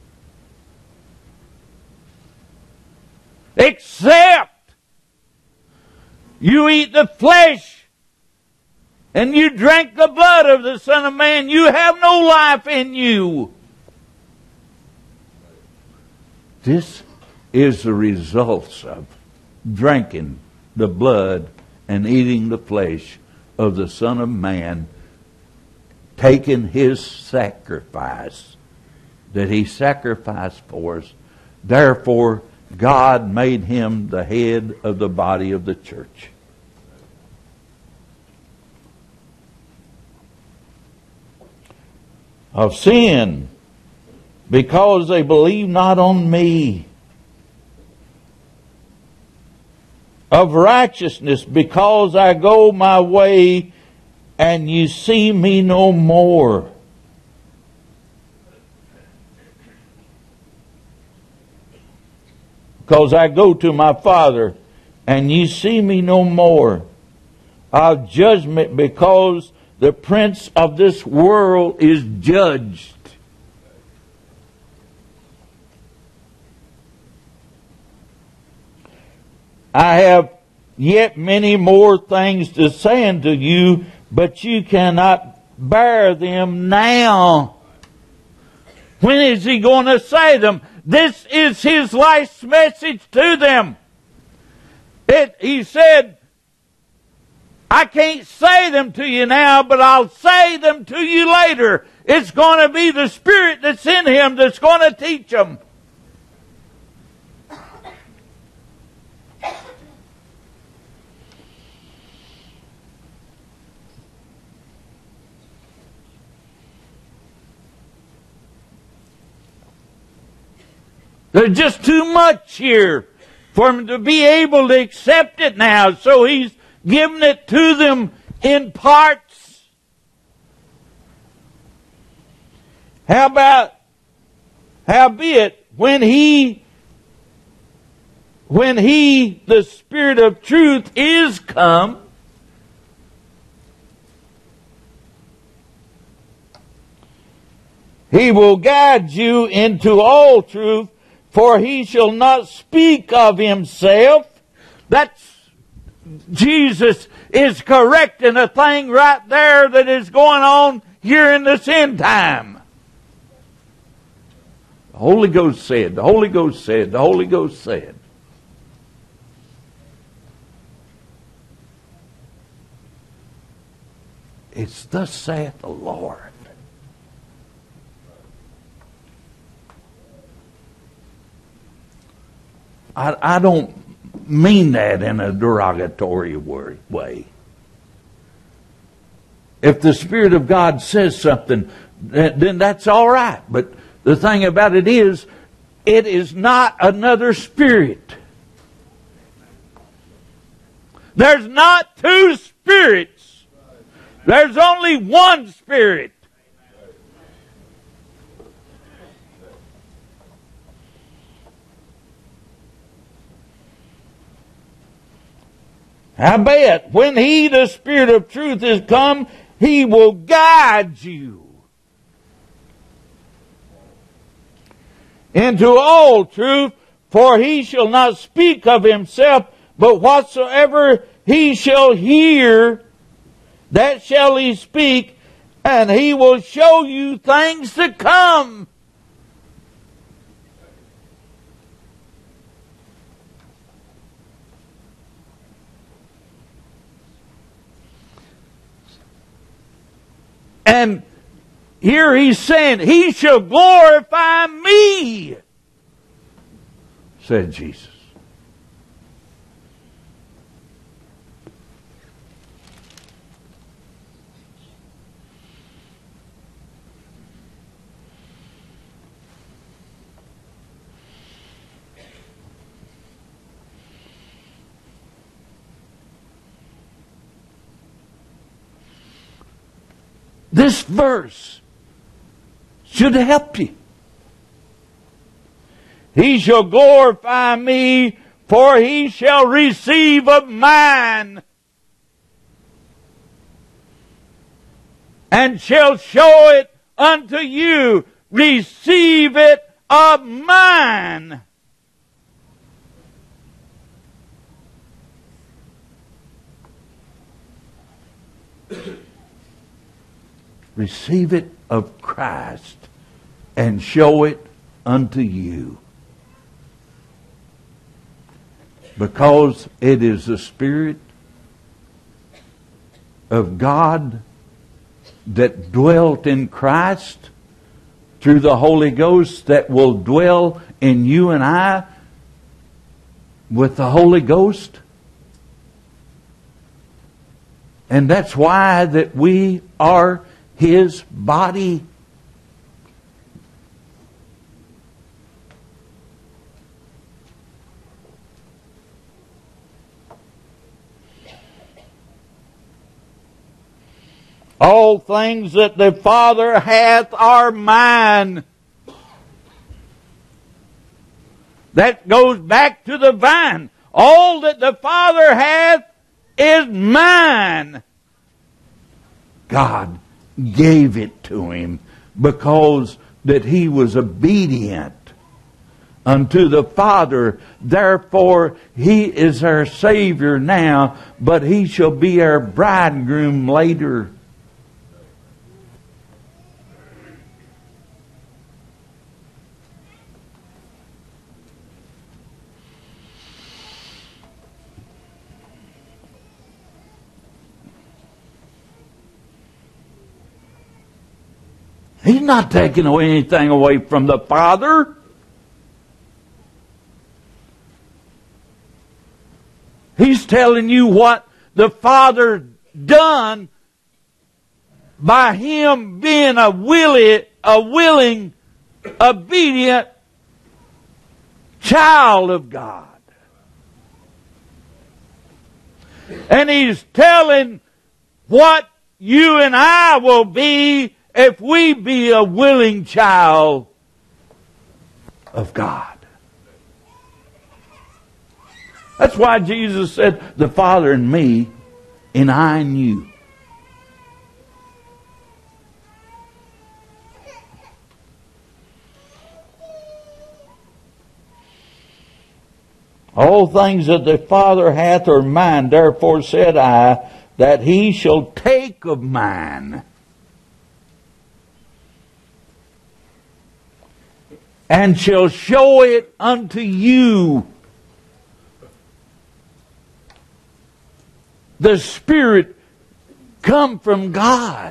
Except you eat the flesh and you drink the blood of the Son of Man, you have no life in you. This is the results of drinking the blood and eating the flesh of the Son of Man, taking His sacrifice that He sacrificed for us. Therefore, God made Him the head of the body of the church. Of sin, because they believe not on me. Of righteousness, because I go my way and you see me no more. Because I go to my Father and you see me no more. Of judgment, because the prince of this world is judged. I have yet many more things to say unto you, but you cannot bear them now. When is He going to say them? This is His last message to them. It, he said, I can't say them to you now, but I'll say them to you later. It's going to be the Spirit that's in Him that's going to teach them. There's just too much here for them to be able to accept it now. So He's giving it to them in parts. How about, howbeit, when He, when He, the Spirit of truth, is come, He will guide you into all truth, for He shall not speak of Himself. That's, Jesus is correcting a thing right there that is going on here in this end time. The Holy Ghost said, the Holy Ghost said, the Holy Ghost said. It's thus saith the Lord. I, I don't mean that in a derogatory way. If the Spirit of God says something, then that's all right. But the thing about it is, it is not another spirit. There's not two spirits. There's only one Spirit. Howbeit, when He, the Spirit of truth, is come, He will guide you into all truth, for He shall not speak of Himself, But whatsoever he shall hear, that shall he speak, and he will show you things to come. And here he's saying, he shall glorify me, said Jesus. This verse should help you. He shall glorify me, for he shall receive of mine, and shall show it unto you. Receive it of mine. Receive it of Christ and show it unto you. Because it is the Spirit of God that dwelt in Christ through the Holy Ghost that will dwell in you and I with the Holy Ghost. And that's why that we are His body. All things that the Father hath are mine. That goes back to the vine. All that the Father hath is mine. God gave it to him because that he was obedient unto the Father. Therefore, he is our Savior now, but he shall be our bridegroom later. He's not taking away anything away from the Father. He's telling you what the Father done by Him being a willing, a willing, obedient child of God. And He's telling what you and I will be if we be a willing child of God. That's why Jesus said, the Father in me, and I in you. All things that the Father hath are mine, therefore said I, that He shall take of mine, and shall show it unto you. The Spirit come from God.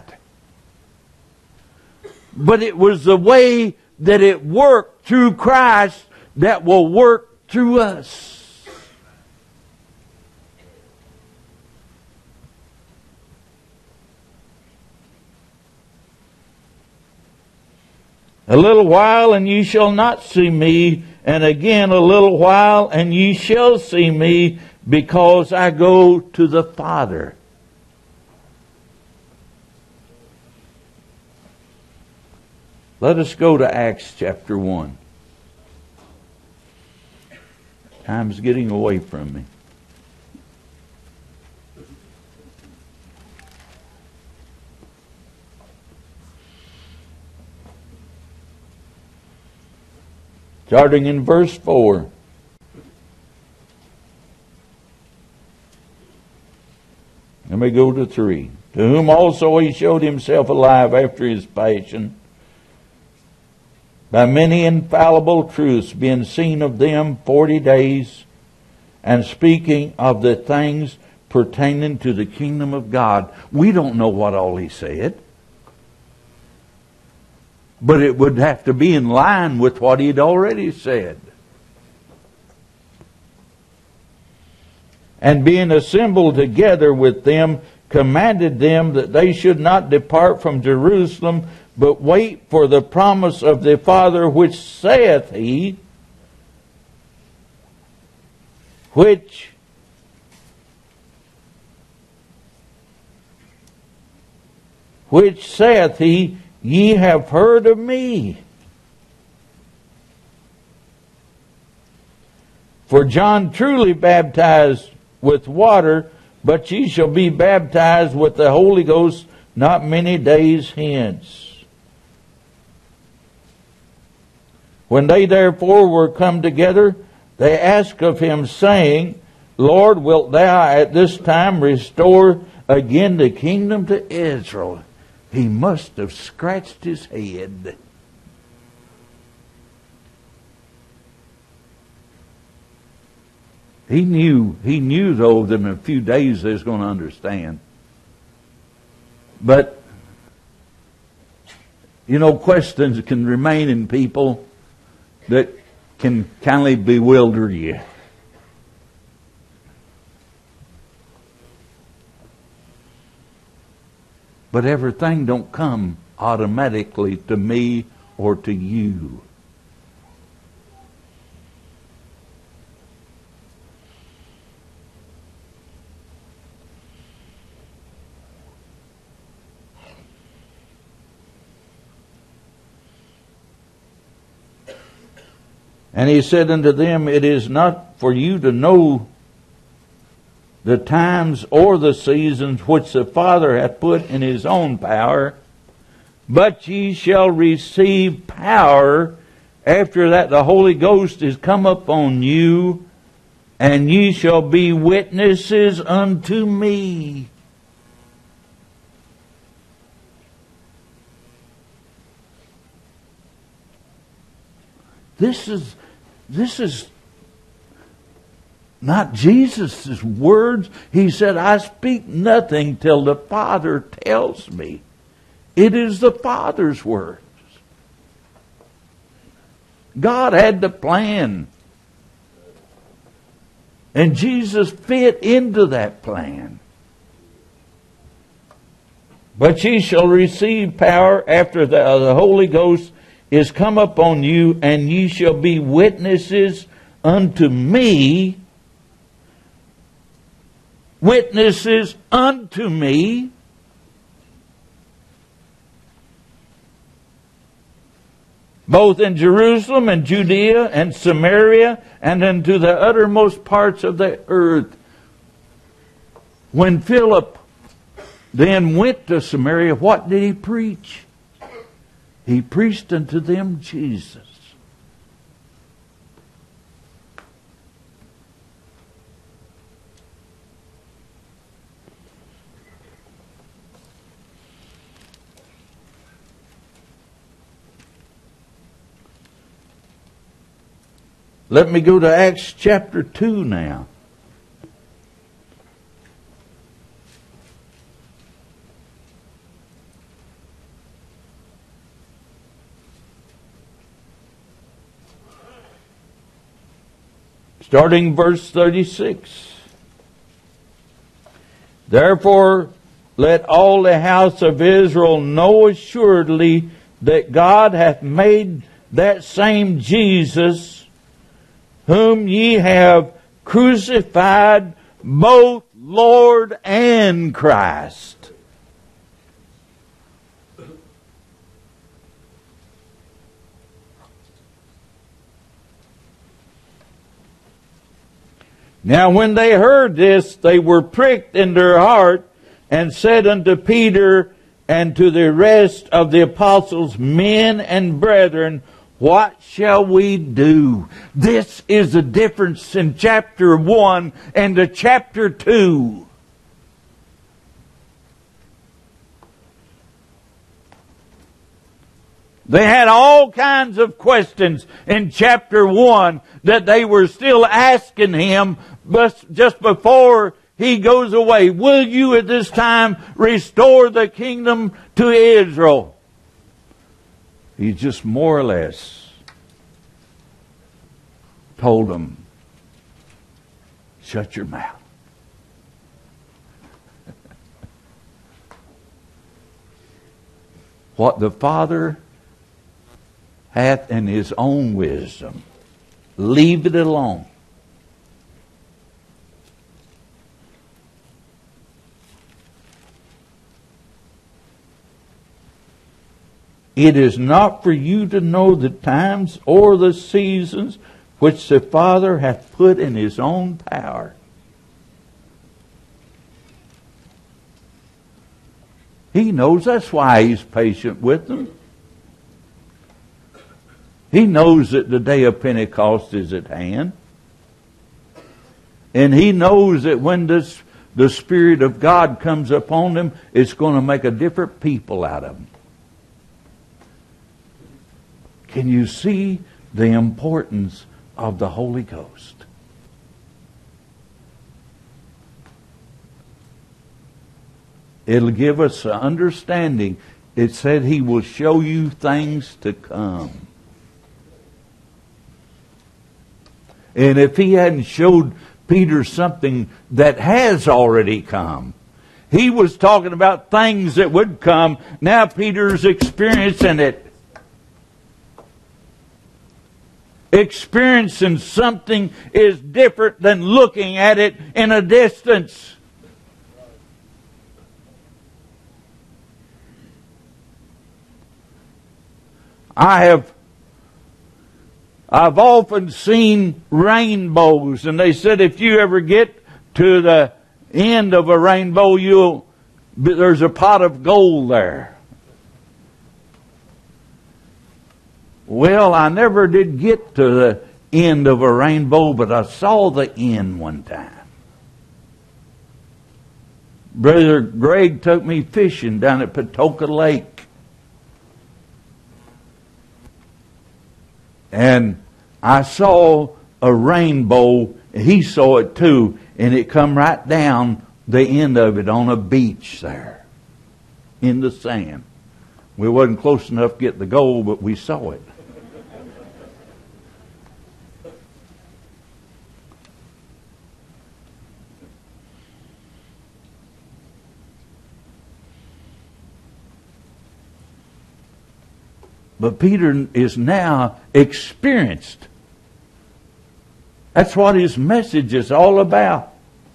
But it was the way that it worked through Christ that will work through us. A little while and ye shall not see me, and again a little while and ye shall see me, because I go to the Father. Let us go to Acts chapter one. Time's getting away from me. Starting in verse four. Let me go to three. To whom also he showed himself alive after his passion, by many infallible truths, being seen of them forty days, and speaking of the things pertaining to the kingdom of God. We don't know what all he said, but it would have to be in line with what he'd already said. And being assembled together with them, commanded them that they should not depart from Jerusalem, but wait for the promise of the Father, which saith he, which which saith he, ye have heard of me. For John truly baptized with water, but ye shall be baptized with the Holy Ghost not many days hence. When they therefore were come together, they asked of him, saying, Lord, wilt thou at this time restore again the kingdom to Israel? He must have scratched his head. He knew, he knew though that in a few days they was going to understand. But, you know, questions can remain in people that can kind of bewilder you. But everything don't come automatically to me or to you. And he said unto them, it is not for you to know the times or the seasons which the Father hath put in his own power, but ye shall receive power after that the Holy Ghost is come upon you, and ye shall be witnesses unto me. This is This is not Jesus' words. He said, I speak nothing till the Father tells me. It is the Father's words. God had the plan. And Jesus fit into that plan. But ye shall receive power after the, uh, the Holy Ghost is come upon you, and ye shall be witnesses unto me. Witnesses unto me. Both in Jerusalem and Judea and Samaria and unto the uttermost parts of the earth. When Philip then went to Samaria, what did he preach? He preached unto them Jesus. Let me go to Acts chapter two now. Starting verse thirty-six. Therefore, let all the house of Israel know assuredly that God hath made that same Jesus, whom ye have crucified, both Lord and Christ. Now when they heard this, they were pricked in their heart, and said unto Peter and to the rest of the apostles, men and brethren, what shall we do? This is the difference in chapter one and to chapter two. They had all kinds of questions in chapter one that they were still asking him just before he goes away. Will you at this time restore the kingdom to Israel? He just more or less told them, shut your mouth. What the Father hath in His own wisdom, leave it alone. It is not for you to know the times or the seasons which the Father hath put in His own power. He knows. That's why He's patient with them. He knows that the day of Pentecost is at hand. And He knows that when this, the Spirit of God comes upon them, it's going to make a different people out of them. Can you see the importance of the Holy Ghost? It'll give us an understanding. It said He will show you things to come. And if He hadn't showed Peter something that has already come, He was talking about things that would come. Now Peter's experiencing it. Experiencing something is different than looking at it in a distance. I have I've often seen rainbows, and they said if you ever get to the end of a rainbow, you'll there's a pot of gold there. Well, I never did get to the end of a rainbow, but I saw the end one time. Brother Greg took me fishing down at Patoka Lake. And I saw a rainbow, he saw it too, and it come right down the end of it on a beach there in the sand. We wasn't close enough to get the gold, but we saw it. But Peter is now experienced. That's what his message is all about.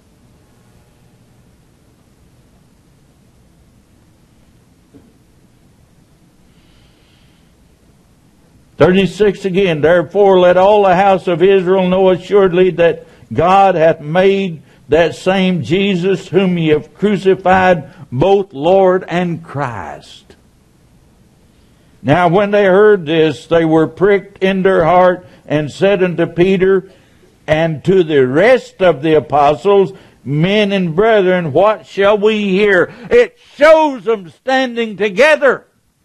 thirty-six again, therefore let all the house of Israel know assuredly that God hath made that same Jesus whom ye have crucified both Lord and Christ. Now when they heard this, they were pricked in their heart, and said unto Peter and to the rest of the apostles, Men and brethren, what shall we hear? It shows them standing together.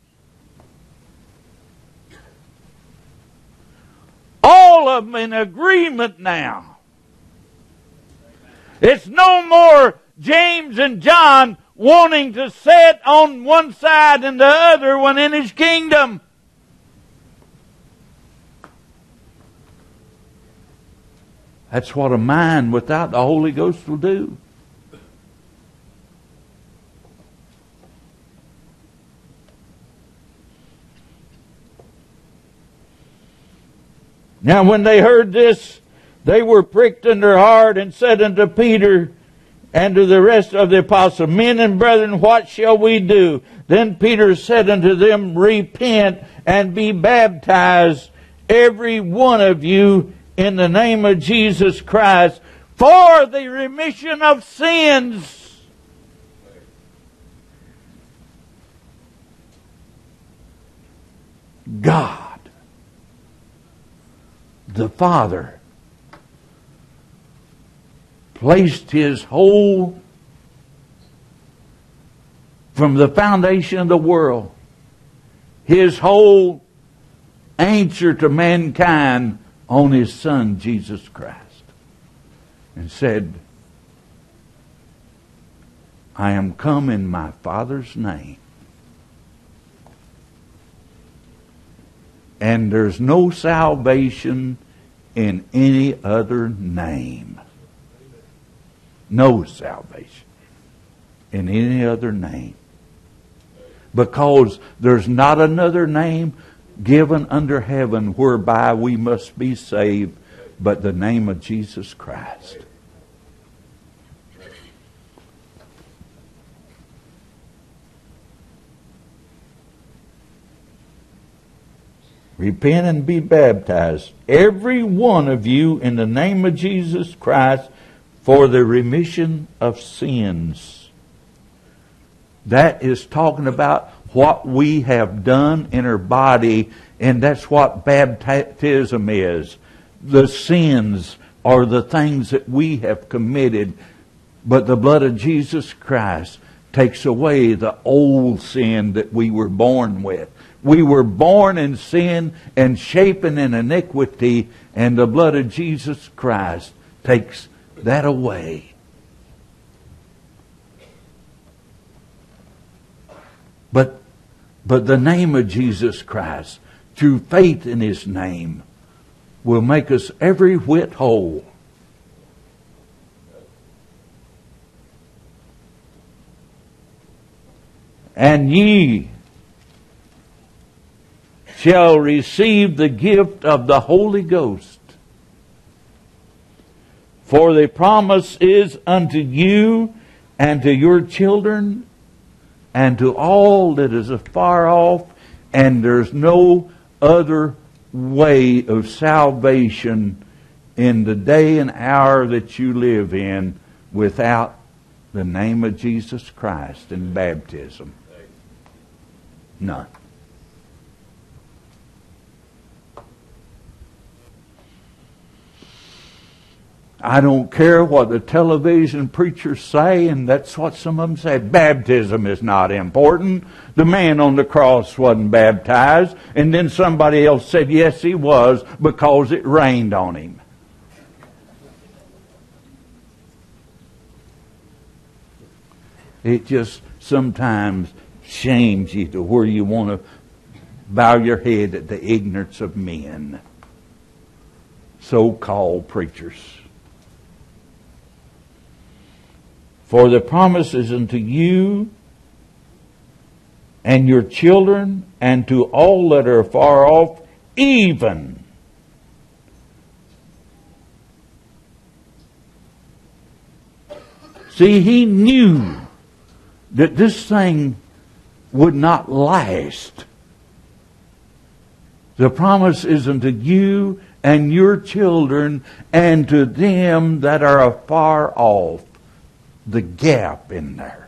All of them in agreement now. It's no more James and John wanting to sit on one side and the other one in His kingdom. That's what a mind without the Holy Ghost will do. Now when they heard this, they were pricked in their heart, and said unto Peter and to the rest of the apostles, Men and brethren, what shall we do? Then Peter said unto them, Repent and be baptized, every one of you, in the name of Jesus Christ, for the remission of sins. God, the Father, placed His whole, from the foundation of the world, His whole answer to mankind on His Son, Jesus Christ. And said, I am come in my Father's name. And there's no salvation in any other name. No salvation in any other name. Because there's not another name given under heaven whereby we must be saved but the name of Jesus Christ. Repent and be baptized, every one of you, in the name of Jesus Christ, for the remission of sins. That is talking about what we have done in our body, and that's what baptism is. The sins are the things that we have committed, but the blood of Jesus Christ takes away the old sin that we were born with. We were born in sin and shapen in iniquity, and the blood of Jesus Christ takes that away. But, but the name of Jesus Christ, through faith in His name, will make us every whit whole. And ye shall receive the gift of the Holy Ghost. For the promise is unto you and to your children and to all that is afar off, and there's no other way of salvation in the day and hour that you live in without the name of Jesus Christ and baptism. None. I don't care what the television preachers say, and that's what some of them said. Baptism is not important. The man on the cross wasn't baptized. And then somebody else said, yes, he was, because it rained on him. It just sometimes shames you to where you want to bow your head at the ignorance of men. So-called preachers. For the promise is unto you and your children and to all that are far off, even see, He knew that this thing would not last. The promise is unto you and your children and to them that are afar off. The gap in there.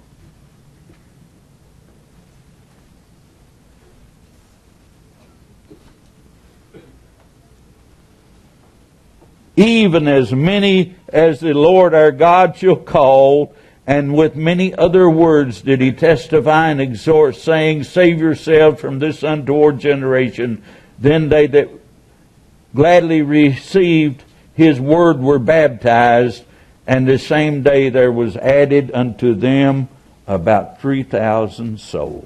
Even as many as the Lord our God shall call, and with many other words did He testify and exhort, saying, save yourselves from this untoward generation. Then they that gladly received His word were baptized, and the same day there was added unto them about three thousand souls.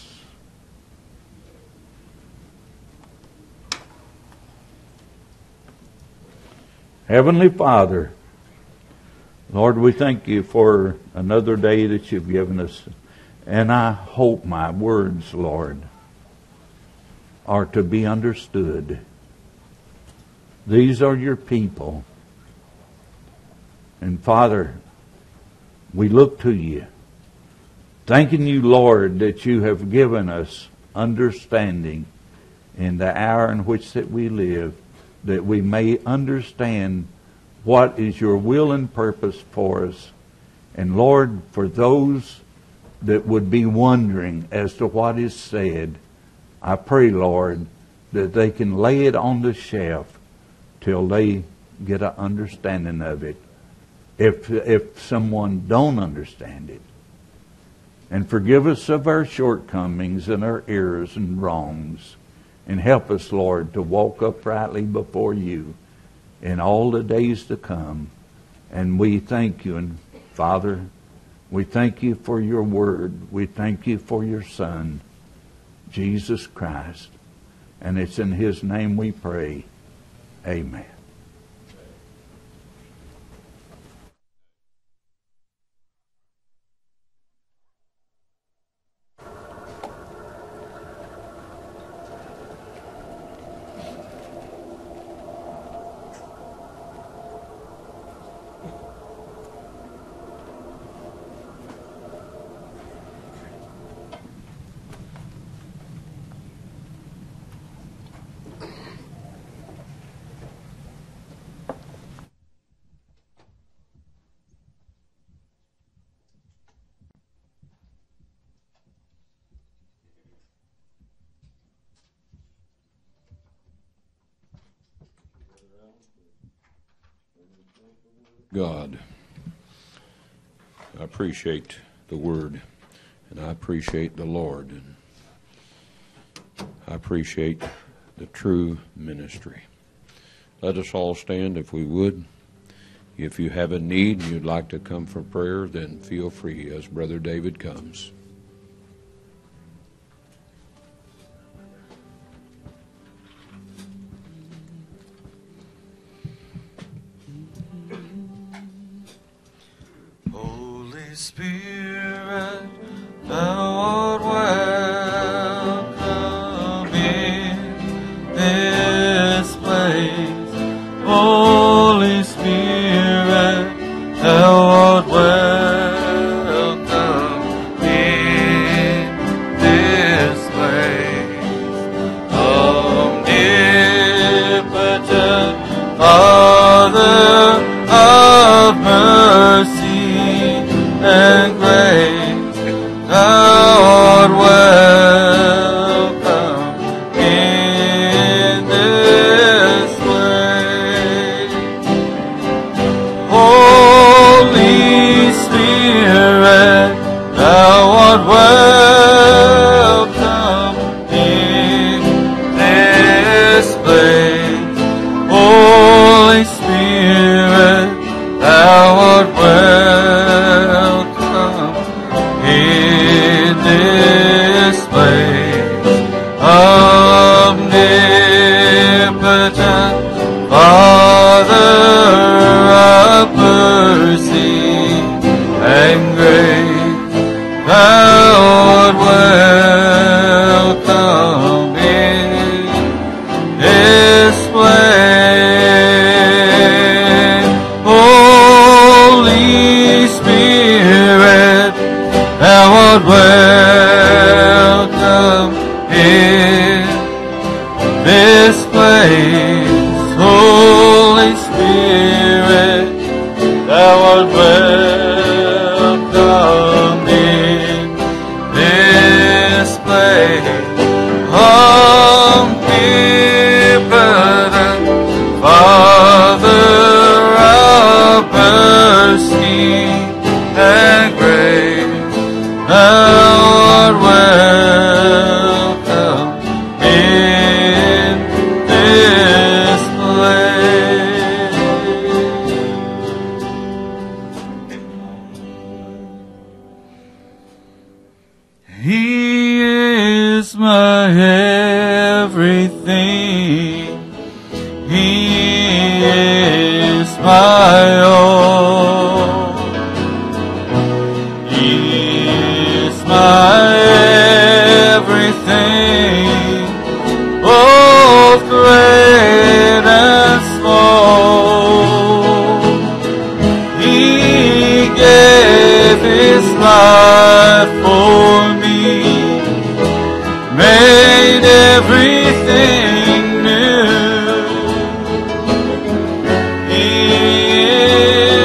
Heavenly Father, Lord, we thank You for another day that You've given us. And I hope my words, Lord, are to be understood. These are Your people. And Father, we look to You, thanking You, Lord, that You have given us understanding in the hour in which that we live, that we may understand what is Your will and purpose for us. And Lord, for those that would be wondering as to what is said, I pray, Lord, that they can lay it on the shelf till they get an understanding of it. If if someone don't understand it. and forgive us of our shortcomings and our errors and wrongs. And help us, Lord, to walk uprightly before you in all the days to come. And we thank you. And Father, we thank you for your word. We thank you for your Son, Jesus Christ. And it's in his name we pray. Amen. God, I appreciate the Word, and I appreciate the Lord, and I appreciate the true ministry. Let us all stand if we would. If you have a need and you'd like to come for prayer, then feel free as Brother David comes. Holy Spirit, thou art welcome in this place. Holy Spirit, thou art welcome in this place. Omnipotent Father of mercy and grace, thou art welcome in this place. Holy Spirit, thou art welcome in this place. Holy Spirit, thou art welcome in this place. Omnipotent Father of mercy and grace, thou art welcome in this place. Holy Spirit, thou art welcome in this place. Holy Spirit, thou art welcome in this place. Omnipotent Father of mercy and grace, thou art welcome in this place. He is my everything. He is my all. He is my everything, both great and small. He gave his life for me, made everything new. He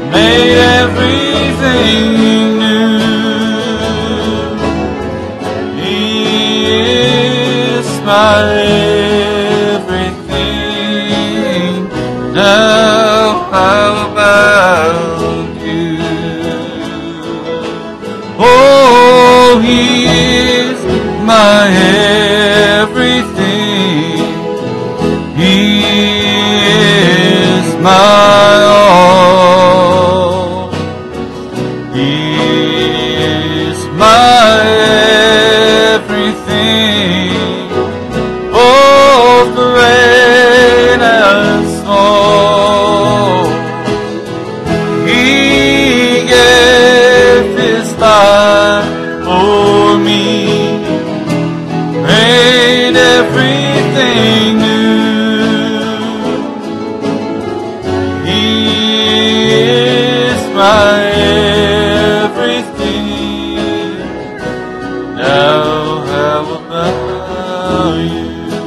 made everything new. He is my everything. Now how about you? Oh, He is my everything. He is my all. He is my everything. Oh, great and small. He gave His life for me, made everything new. He is my everything. Now how about you?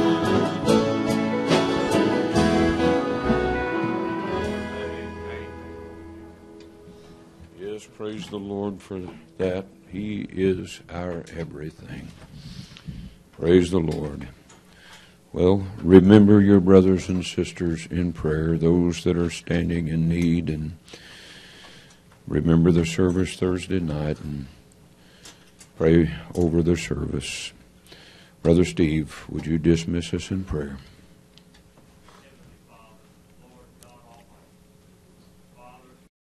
Yes, praise the Lord for that. He is our everything. Praise the Lord. Well, remember your brothers and sisters in prayer, those that are standing in need, and remember the service Thursday night, and pray over the service. Brother Steve, would you dismiss us in prayer?